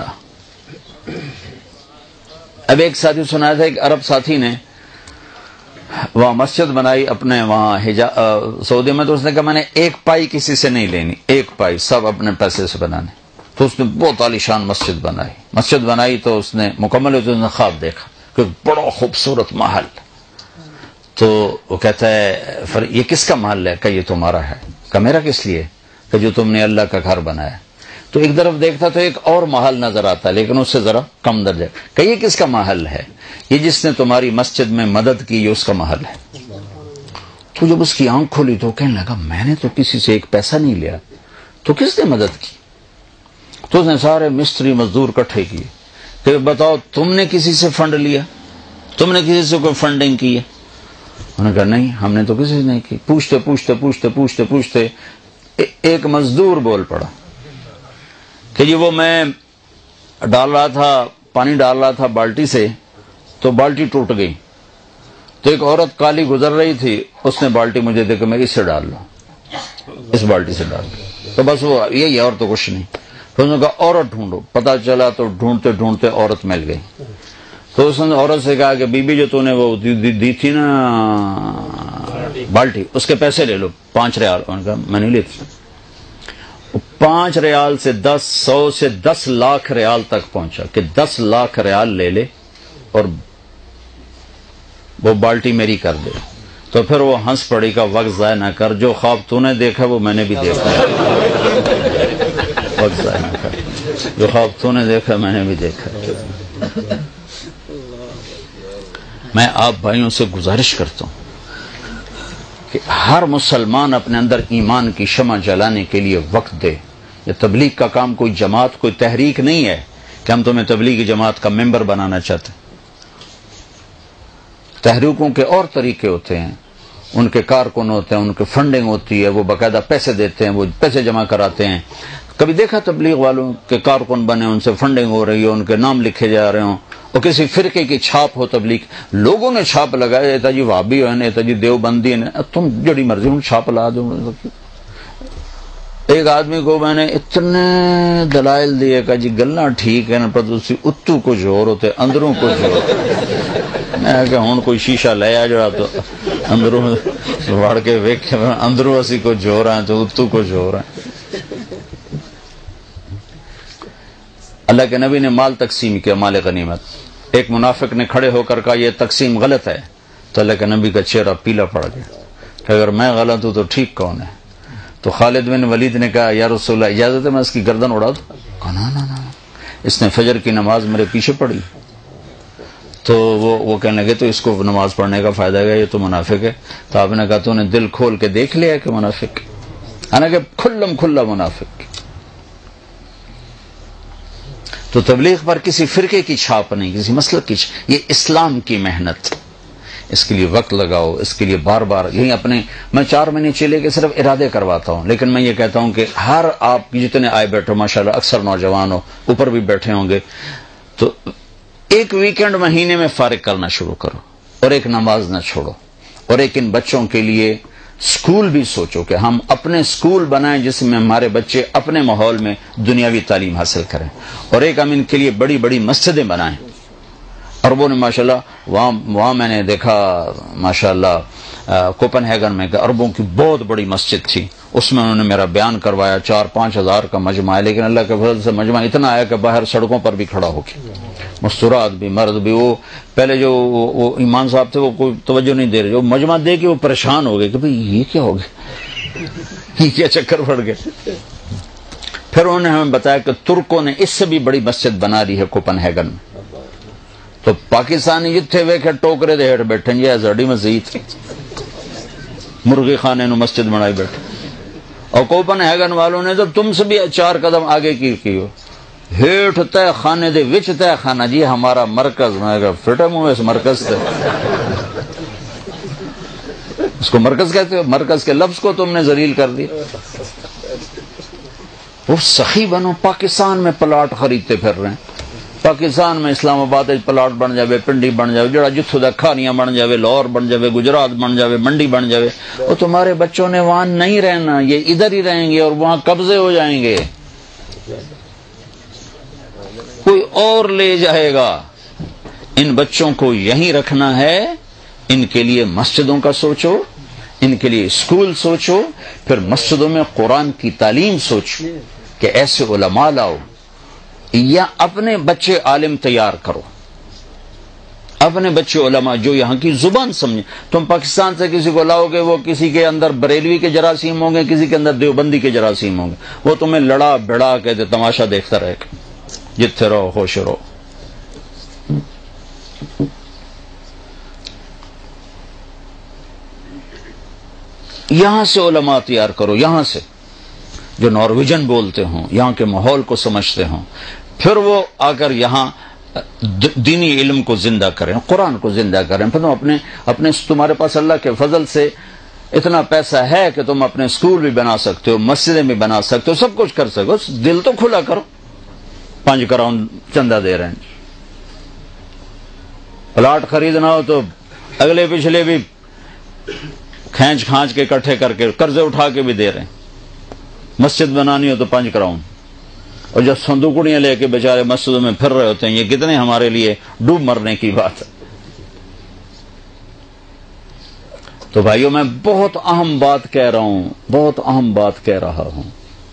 اب ایک ساتھی سنا تھا، ایک عرب ساتھی نے وہاں مسجد بنائی اپنے وہاں سعودی میں، تو اس نے کہا میں نے ایک پائی کسی سے نہیں لینی، ایک پائی سب اپنے پیسے سے بنانے۔ تو اس نے بہت عالیشان مسجد بنائی، مسجد بنائی تو اس نے مکمل ہو تو اس نے خواب دیکھا کہ بڑا خوبصورت محل۔ تو وہ کہتا ہے پھر یہ کس کا محل ہے؟ کہ یہ تمہارا ہے۔ کہ میرا کس لیے؟ کہ جو تم نے اللہ کا گھر بنایا۔ تو ایک طرف دیکھتا تو ایک اور محل نظر آتا لیکن اس سے ذرا کم درجہ، کہ یہ کس کا محل ہے؟ یہ جس نے تمہاری مسجد میں مدد کی یہ اس کا محل ہے۔ تو جب اس کی آنکھ کھولی تو کہنے لگا میں نے تو کسی سے ایک پیسہ نہیں لیا، تو کس نے مدد کی؟ تو اس نے سارے مستری مزدور کٹھے کیے کہ بتاؤ تم نے کسی سے فنڈ لیا، تم نے کسی سے کوئی فنڈنگ کی ہے؟ انہوں نے کہا نہیں ہم نے تو کسی سے نہیں کی۔ پوچھتے پوچھتے پوچھتے پوچھتے پوچھتے ایک مزدور بول پڑا کہ جی وہ میں ڈال رہا تھا، پانی ڈال رہا تھا بالٹی سے تو بالٹی ٹوٹ گئی، تو ایک عورت کالی گزر رہی تھی، اس نے بالٹی مجھے دے کے میں اس سے ڈال لوں، اس بالٹی سے ڈال لوں، تو بس وہ یہی اور تو کچھ نہیں۔ تو اس نے کہا عورت ڈھونڈو، پتہ چلا تو ڈھونڈتے ڈھونڈتے عورت مل گئی۔ تو اس نے عورت سے کہا کہ بی بی جو تو نے وہ دی, دی, دی تھی نا بالٹی، اس کے پیسے لے لو، پانچ ریال۔ انہوں نے کہا میں نہیں لیتی۔ پانچ ریال سے دس سو سے دس لاکھ ریال تک پہنچا کہ دس لاکھ ریال لے لے اور وہ بالٹی میری کر دے۔ تو پھر وہ ہنس پڑی کا وقت ضائع نہ کر، جو خواب تو نے دیکھا وہ میں نے بھی دیکھا ہے، وقت ضائع نہ کر، جو خواب تو نے دیکھا میں نے بھی دیکھا ہے۔ میں آپ بھائیوں سے گزارش کرتا ہوں کہ ہر مسلمان اپنے اندر ایمان کی شمع جلانے کے لیے وقت دے۔ یہ تبلیغ کا کام کوئی جماعت کوئی تحریک نہیں ہے کہ ہم تمہیں تبلیغی جماعت کا ممبر بنانا چاہتے ہیں۔ تحریکوں کے اور طریقے ہوتے ہیں، ان کے کارکن ہوتے ہیں، ان کی فنڈنگ ہوتی ہے، وہ باقاعدہ پیسے دیتے ہیں، وہ پیسے جمع کراتے ہیں۔ کبھی دیکھا تبلیغ والوں کے کارکن بنے، ان سے فنڈنگ ہو رہی ہے، ان کے نام لکھے جا رہے ہوں، اور کسی فرقے کی چھاپ ہو تبلیغ، لوگوں نے چھاپ لگایا ایتا جی وہابی ہے ایتا جی دیوبندی ہے، تم جڑی مرضی ہوں چھاپ لا دو۔ ایک آدمی کو میں نے اتنے دلائل دیے کہ جی گلنا ٹھیک ہے نا پر اسی اتو کو جوڑ ہوتے اندروں کو جوڑ۔ میں کہ ہوں کوئی شیشہ لے آ جڑا تو اندروں وڑ کے ویک اندروں اسی کو جوڑ ہیں تو اتو کو جوڑ ہیں۔ اللہ کے نبی نے مال تقسیم کیا، مال غنیمت۔ ایک منافق نے کھڑے ہو کر کہا یہ تقسیم غلط ہے، تو اللہ کے نبی کا چہرہ پیلا پڑ گیا کہ اگر میں غلط ہوں تو ٹھیک کون ہے؟ تو خالد بن ولید نے کہا یا رسول اللہ اجازت ہے میں اس کی گردن اڑا دوں؟ کہا نا نا نا، اس نے فجر کی نماز میرے پیچھے پڑھی۔ تو وہ وہ کہنے لگے تو اس کو نماز پڑھنے کا فائدہ ہے، یہ تو منافق ہے۔ تو آپ نے کہا تو نے دل کھول کے دیکھ لیا کہ منافق ہے، کہ کھلم کھلا منافق۔ تو تبلیغ پر کسی فرقے کی چھاپ نہیں، کسی مسلک کی چھاپ، یہ اسلام کی محنت، اس کے لیے وقت لگاؤ، اس کے لیے بار بار یہی اپنے میں چار مہینے چلے کے صرف ارادے کرواتا ہوں، لیکن میں یہ کہتا ہوں کہ ہر آپ جتنے آئے بیٹھو ماشاءاللہ اکثر نوجوان ہو اوپر بھی بیٹھے ہوں گے، تو ایک ویکنڈ مہینے میں فارغ کرنا شروع کرو اور ایک نماز نہ چھوڑو، اور ایک ان بچوں کے لیے اسکول بھی سوچو کہ ہم اپنے اسکول بنائیں جس میں ہمارے بچے اپنے ماحول میں دنیاوی تعلیم حاصل کریں، اور ایک ہم ان کے لیے بڑی بڑی مسجدیں بنائیں۔ عربوں نے ماشاءاللہ وہاں وہاں میں نے دیکھا ماشاءاللہ کوپن ہیگن میں کہ عربوں کی بہت بڑی مسجد تھی، اس میں انہوں نے میرا بیان کروایا، چار پانچ ہزار کا مجمع ہے، لیکن اللہ کے فضل سے مجمع اتنا آیا کہ باہر سڑکوں پر بھی کھڑا ہو کے مستورات بھی مرد بھی، وہ پہلے جو وہ ایمان صاحب تھے وہ کوئی توجہ نہیں دے رہے، جو مجمع دے کے وہ پریشان ہو گئے کہ بھئی یہ کیا ہو گیا، یہ کیا چکر پڑ گئے۔ پھر انہوں نے ہمیں بتایا کہ ترکوں نے اس سے بھی بڑی مسجد بنا لی ہے کوپن ہیگن میں، تو پاکستانی جتھے ویکھے ٹوکرے دے ہیٹھ بیٹھے جی زڑی مسجد مرغی خانے نو مسجد بنائی بیٹھے، اور کوپن ہیگن والوں نے تو تم سے بھی چار قدم آگے کی کی ہو، ہیٹھ تے خانے دے وچ تے خانہ جی ہمارا مرکز، میں کہا فٹم ہوں اس مرکز سے، اس کو مرکز کہتے ہو، مرکز کے لفظ کو تم نے ذلیل کر دیا۔ وہ سخی بنو، پاکستان میں پلاٹ خریدتے پھر رہے ہیں، پاکستان میں اسلام آباد پلاٹ بن جاوے، پنڈی بن جاوے، جڑا جتھوں دا کھانیاں بن جاوے، لاہور بن جاوے، گجرات بن جاوے، منڈی بن جاوے، وہ تمہارے بچوں نے وہاں نہیں رہنا، یہ ادھر ہی رہیں گے اور وہاں قبضے ہو جائیں گے، کوئی اور لے جائے گا۔ ان بچوں کو یہیں رکھنا ہے، ان کے لیے مسجدوں کا سوچو، ان کے لیے اسکول سوچو، پھر مسجدوں میں قرآن کی تعلیم سوچو کہ ایسے علماء لاؤ، یا اپنے بچے عالم تیار کرو، اپنے بچے علماء جو یہاں کی زبان سمجھیں۔ تم پاکستان سے کسی کو لاؤ گے، وہ کسی کے اندر بریلوی کے جراثیم ہوں گے، کسی کے اندر دیوبندی کے جراثیم ہوں گے، وہ تمہیں لڑا بڑا کے تماشا دیکھتا رہے گا، جتھے رہو خوش رہو۔ یہاں سے علماء تیار کرو، یہاں سے جو نارویجن بولتے ہوں، یہاں کے ماحول کو سمجھتے ہوں، پھر وہ آ کر یہاں دینی علم کو زندہ کریں، قرآن کو زندہ کریں۔ پھر تم اپنے اپنے تمہارے پاس اللہ کے فضل سے اتنا پیسہ ہے کہ تم اپنے اسکول بھی بنا سکتے ہو، مسجدیں بھی بنا سکتے ہو، سب کچھ کر سکو، دل تو کھلا کرو۔ پانچ کراؤن چندہ دے رہے ہیں، پلاٹ خریدنا ہو تو اگلے پچھلے بھی کھینچ کھانچ کے اکٹھے کر کے قرضے اٹھا کے بھی دے رہے ہیں، مسجد بنانی ہو تو پانچ کراؤن، اور جب صندوقڑیاں لے کے بیچارے مسجدوں میں پھر رہے ہوتے ہیں، یہ کتنے ہمارے لیے ڈوب مرنے کی بات ہے۔ تو بھائیوں میں بہت اہم بات کہہ رہا ہوں، بہت اہم بات کہہ رہا ہوں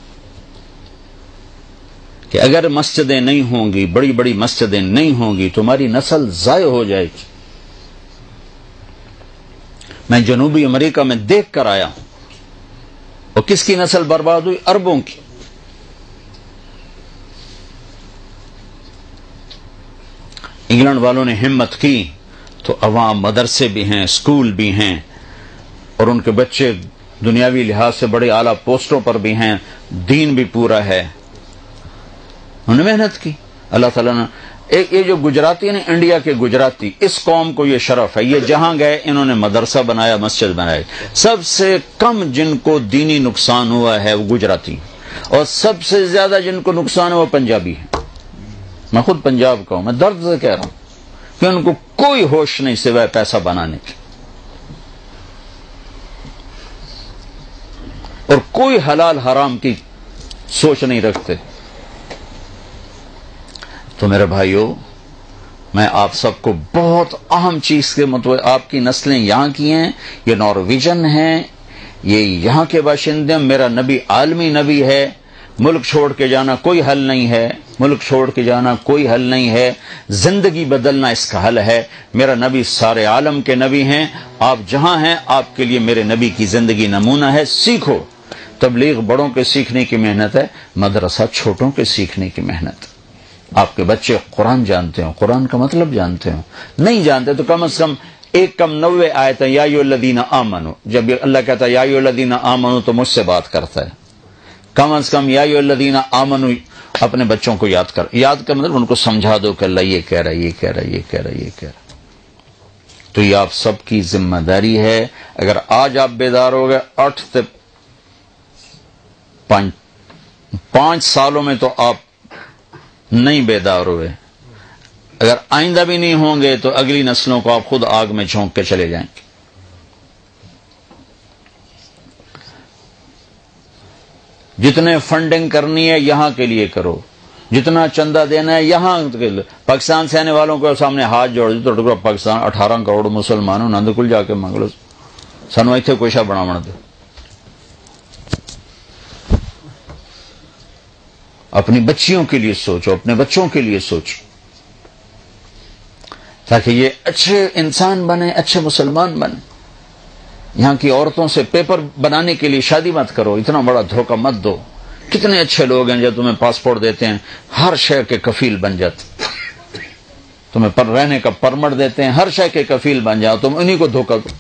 کہ اگر مسجدیں نہیں ہوں گی، بڑی بڑی مسجدیں نہیں ہوں گی، تمہاری نسل ضائع ہو جائے گی۔ میں جنوبی امریکہ میں دیکھ کر آیا ہوں، اور کس کی نسل برباد ہوئی؟ عربوں کی۔ انگلینڈ والوں نے ہمت کی تو عوام مدرسے بھی ہیں، اسکول بھی ہیں، اور ان کے بچے دنیاوی لحاظ سے بڑے اعلیٰ پوسٹوں پر بھی ہیں، دین بھی پورا ہے، انہوں نے محنت کی۔ اللہ تعالیٰ نے ایک یہ جو گجراتی ہیں انڈیا کے گجراتی، اس قوم کو یہ شرف ہے، یہ جہاں گئے انہوں نے مدرسہ بنایا، مسجد بنائی۔ سب سے کم جن کو دینی نقصان ہوا ہے وہ گجراتی، اور سب سے زیادہ جن کو نقصان ہوا وہ پنجابی ہیں۔ میں خود پنجاب کا ہوں، میں درد سے کہہ رہا ہوں کہ ان کو کوئی ہوش نہیں سوائے پیسہ بنانے کی، اور کوئی حلال حرام کی سوچ نہیں رکھتے۔ تو میرے بھائیوں، میں آپ سب کو بہت اہم چیز کے مطابق، آپ کی نسلیں یہاں کی ہیں، یہ نارویجن ہیں، یہ یہاں کے باشندے، میرا نبی عالمی نبی ہے، ملک چھوڑ کے جانا کوئی حل نہیں ہے، ملک چھوڑ کے جانا کوئی حل نہیں ہے، زندگی بدلنا اس کا حل ہے۔ میرا نبی سارے عالم کے نبی ہیں، آپ جہاں ہیں آپ کے لیے میرے نبی کی زندگی نمونہ ہے، سیکھو۔ تبلیغ بڑوں کے سیکھنے کی محنت ہے، مدرسہ چھوٹوں کے سیکھنے کی محنت۔ آپ کے بچے قرآن جانتے ہوں، قرآن کا مطلب جانتے ہوں، نہیں جانتے تو کم از کم ایک کم نوے آیتیں یا ایھا الذین آمنوا، جب اللہ کہتا ہے یا ایھا الذین آمنوا تو مجھ سے بات کرتا ہے، کم از کم یا ایھا الذین آمنوا اپنے بچوں کو یاد کر، یاد کر مطلب ان کو سمجھا دو کہ اللہ یہ کہہ رہا ہے، یہ کہہ رہا ہے، یہ کہہ رہا ہے، یہ کہہ رہا ہے۔ تو یہ آپ سب کی ذمہ داری ہے۔ اگر آج آپ بیدار ہو گئے، آٹھ سے پانچ پانچ سالوں میں تو آپ نہیں بیدار ہوئے، اگر آئندہ بھی نہیں ہوں گے تو اگلی نسلوں کو آپ خود آگ میں جھونک کے چلے جائیں گے۔ جتنے فنڈنگ کرنی ہے یہاں کے لیے کرو، جتنا چندہ دینا ہے یہاں کے لیے۔ پاکستان سے آنے والوں کو سامنے ہاتھ جوڑ دو تو پاکستان اٹھارہ کروڑ مسلمانوں نند کل جا کے مانگ لو سانو اتنے کوئی شا بناو دے۔ اپنی بچیوں کے لیے سوچو، اپنے بچوں کے لیے سوچو، تاکہ یہ اچھے انسان بنے، اچھے مسلمان بنے۔ یہاں کی عورتوں سے پیپر بنانے کے لیے شادی مت کرو، اتنا بڑا دھوکہ مت دو۔ کتنے اچھے لوگ ہیں جو تمہیں پاسپورٹ دیتے ہیں، ہر شے کے کفیل بن جاتے، تمہیں پر رہنے کا پرمٹ دیتے ہیں، ہر شے کے کفیل بن جاؤ، تم انہی کو دھوکہ دو۔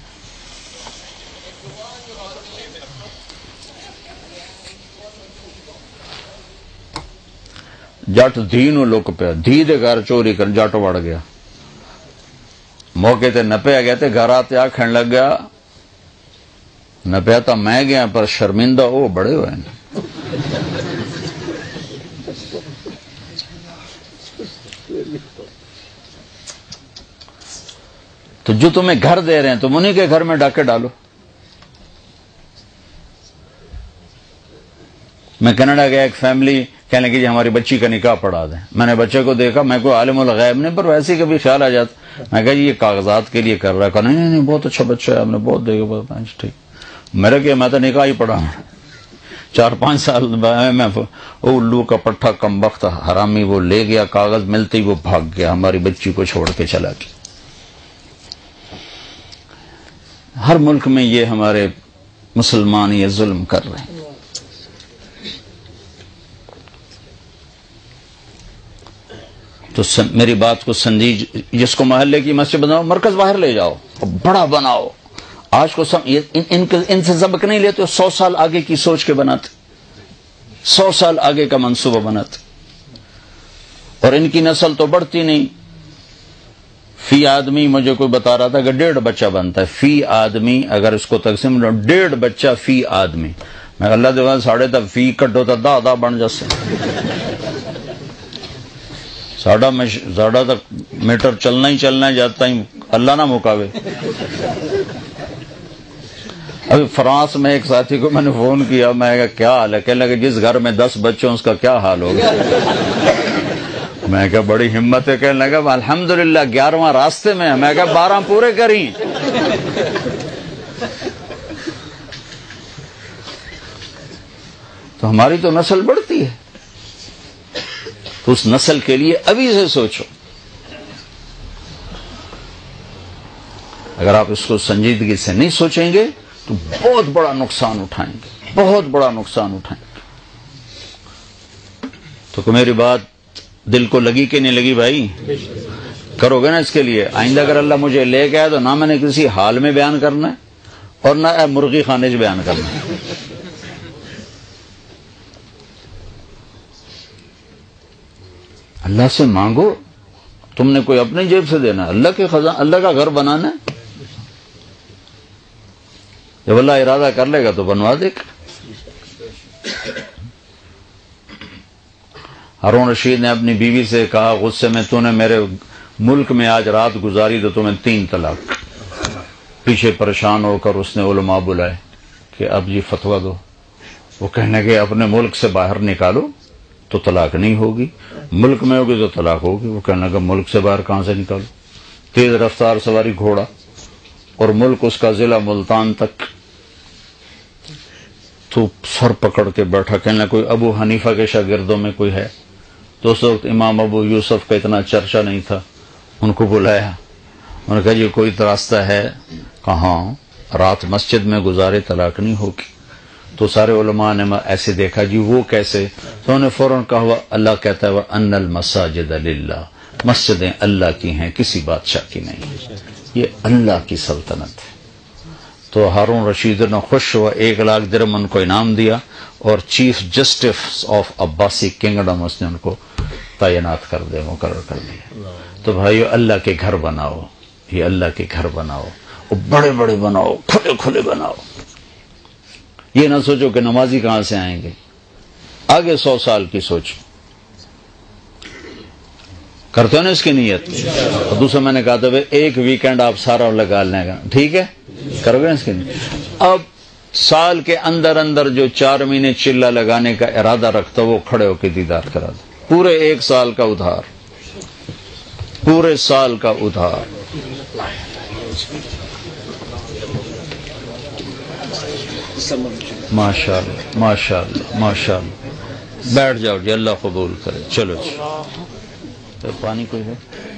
جٹ دھی نو لک پیا، دھی دے گھر چوری کر جٹ وڑ گیا، موقع تے نپیا گیا تے گھر آتے آکھن لگ گیا نپیا تو میں گیا پر شرمندہ وہ بڑے ہوئے ہیں۔ تو جو تمہیں گھر دے رہے ہیں تم انہی کے گھر میں ڈاکے ڈالو۔ میں کینیڈا گیا، ایک فیملی کہنے لگی جی ہماری بچی کا نکاح پڑھا دیں۔ میں نے بچے کو دیکھا، میں کوئی عالم الغیب نہیں، پر ویسے ہی کبھی خیال آ جاتا، میں کہا جی یہ کاغذات کے لیے کر رہا ہے، کہا نہیں نہیں بہت اچھا بچہ ہے، ہم نے بہت دیکھا، ٹھیک۔ میرے کہ میں تو نکاح ہی پڑھا چار پانچ سال میں، الو کا پٹھا کم وقت حرامی وہ لے گیا، کاغذ ملتے ہی وہ بھاگ گیا، ہماری بچی کو چھوڑ کے چلا گیا۔ ہر ملک میں یہ ہمارے مسلمان یہ ظلم کر رہے ہیں۔ تو میری بات کو سمجھی، جس کو محلے کی مسجد بناؤ، مرکز باہر لے جاؤ، بڑا بناؤ۔ آج کو سم... ان, ان, ان سے سبق نہیں لیتے، سو سال آگے کی سوچ کے بناتے، سو سال آگے کا منصوبہ بناتے، اور ان کی نسل تو بڑھتی نہیں۔ فی آدمی مجھے کوئی بتا رہا تھا کہ ڈیڑھ بچہ بنتا ہے فی آدمی، اگر اس کو تقسیم ڈیڑھ بچہ فی آدمی، میں اللہ دے ساڑھے تک فی کٹو تا دا دا بن جاسے ساڑھا ساڑھا تک میٹر چلنا ہی چلنا ہے جاتا ہی اللہ نہ مکاوے۔ ابھی فرانس میں ایک ساتھی کو میں نے فون کیا، میں کہا کیا حال ہے؟ کہنے لگے جس گھر میں دس بچے ہیں اس کا کیا حال ہوگا؟ میں کہا بڑی ہمت ہے، کہنے لگا الحمدللہ گیارہواں راستے میں ہے، میں کہا بارہ پورے کریں۔ تو ہماری تو نسل بڑھتی ہے، تو اس نسل کے لیے ابھی سے سوچو۔ اگر آپ اس کو سنجیدگی سے نہیں سوچیں گے تو بہت بڑا نقصان اٹھائیں گے، بہت بڑا نقصان اٹھائیں گے۔ تو میری بات دل کو لگی کہ نہیں لگی بھائی؟ کرو گے نا اس کے لیے؟ آئندہ اگر اللہ مجھے لے گیا تو نہ میں نے کسی حال میں بیان کرنا ہے اور نہ مرغی خانے سے بیان کرنا ہے۔ اللہ سے مانگو، تم نے کوئی اپنی جیب سے دینا، اللہ کے خزانہ، اللہ کا گھر بنانا ہے۔ جب اللہ ارادہ کر لے گا تو بنوا دے گا۔ ہارون رشید نے اپنی بیوی سے کہا غصے میں، تو نے میرے ملک میں آج رات گزاری تو تمہیں تین طلاق۔ پیچھے پریشان ہو کر اس نے علماء بلائے کہ اب جی فتویٰ دو۔ وہ کہنے کے اپنے ملک سے باہر نکالو تو طلاق نہیں ہوگی، ملک میں ہوگی تو طلاق ہوگی۔ وہ کہنے لگا ملک سے باہر کہاں سے نکالو؟ تیز رفتار سواری گھوڑا، اور ملک اس کا ضلع ملتان تک۔ تو سر پکڑ کے بیٹھا، کہنے لگا کوئی ابو حنیفہ کے شاگردوں میں کوئی ہے؟ تو اس وقت امام ابو یوسف کا اتنا چرچا نہیں تھا، ان کو بلایا، انہوں نے کہا یہ کوئی راستہ ہے؟ کہاں رات مسجد میں گزارے طلاق نہیں ہوگی۔ تو سارے علماء نے ایسے دیکھا جی وہ کیسے؟ تو انہوں نے فوراً کہا اللہ کہتا ہے وَأَنَّ الْمَسَاجِدَ لِلَّهِ، مسجدیں اللہ کی ہیں، کسی بادشاہ کی نہیں، یہ اللہ کی سلطنت ہے۔ تو ہارون رشید نے خوش ہوا، ایک لاکھ درہم ان کو انعام دیا، اور chief justice of Abbasi kingdom اس نے ان کو تعینات کر دے، مقرر کر دیا۔ تو بھائیو اللہ کے گھر بناؤ، یہ اللہ کے گھر بناؤ، اور بڑے بڑے بناؤ، کھلے کھلے بناؤ۔ یہ نہ سوچو کہ نمازی کہاں سے آئیں گے، آگے سو سال کی سوچو۔ کرتے ہو نا اس کی نیت؟ اور دوسرا میں نے کہا تھا ایک ویکینڈ آپ سارا لگا لیں گا، ٹھیک ہے؟ کرو گے نا اس کی نیت؟ اب سال کے اندر اندر جو چار مہینے چلہ لگانے کا ارادہ رکھتا وہ کھڑے ہو کے دیدار کرا دے، پورے ایک سال کا ادھار، پورے سال کا ادھار۔ ماشاء اللہ ماشاء اللہ ماشاء اللہ، بیٹھ جاؤ جی، اللہ قبول کرے۔ چلو جی، پانی کوئی ہے؟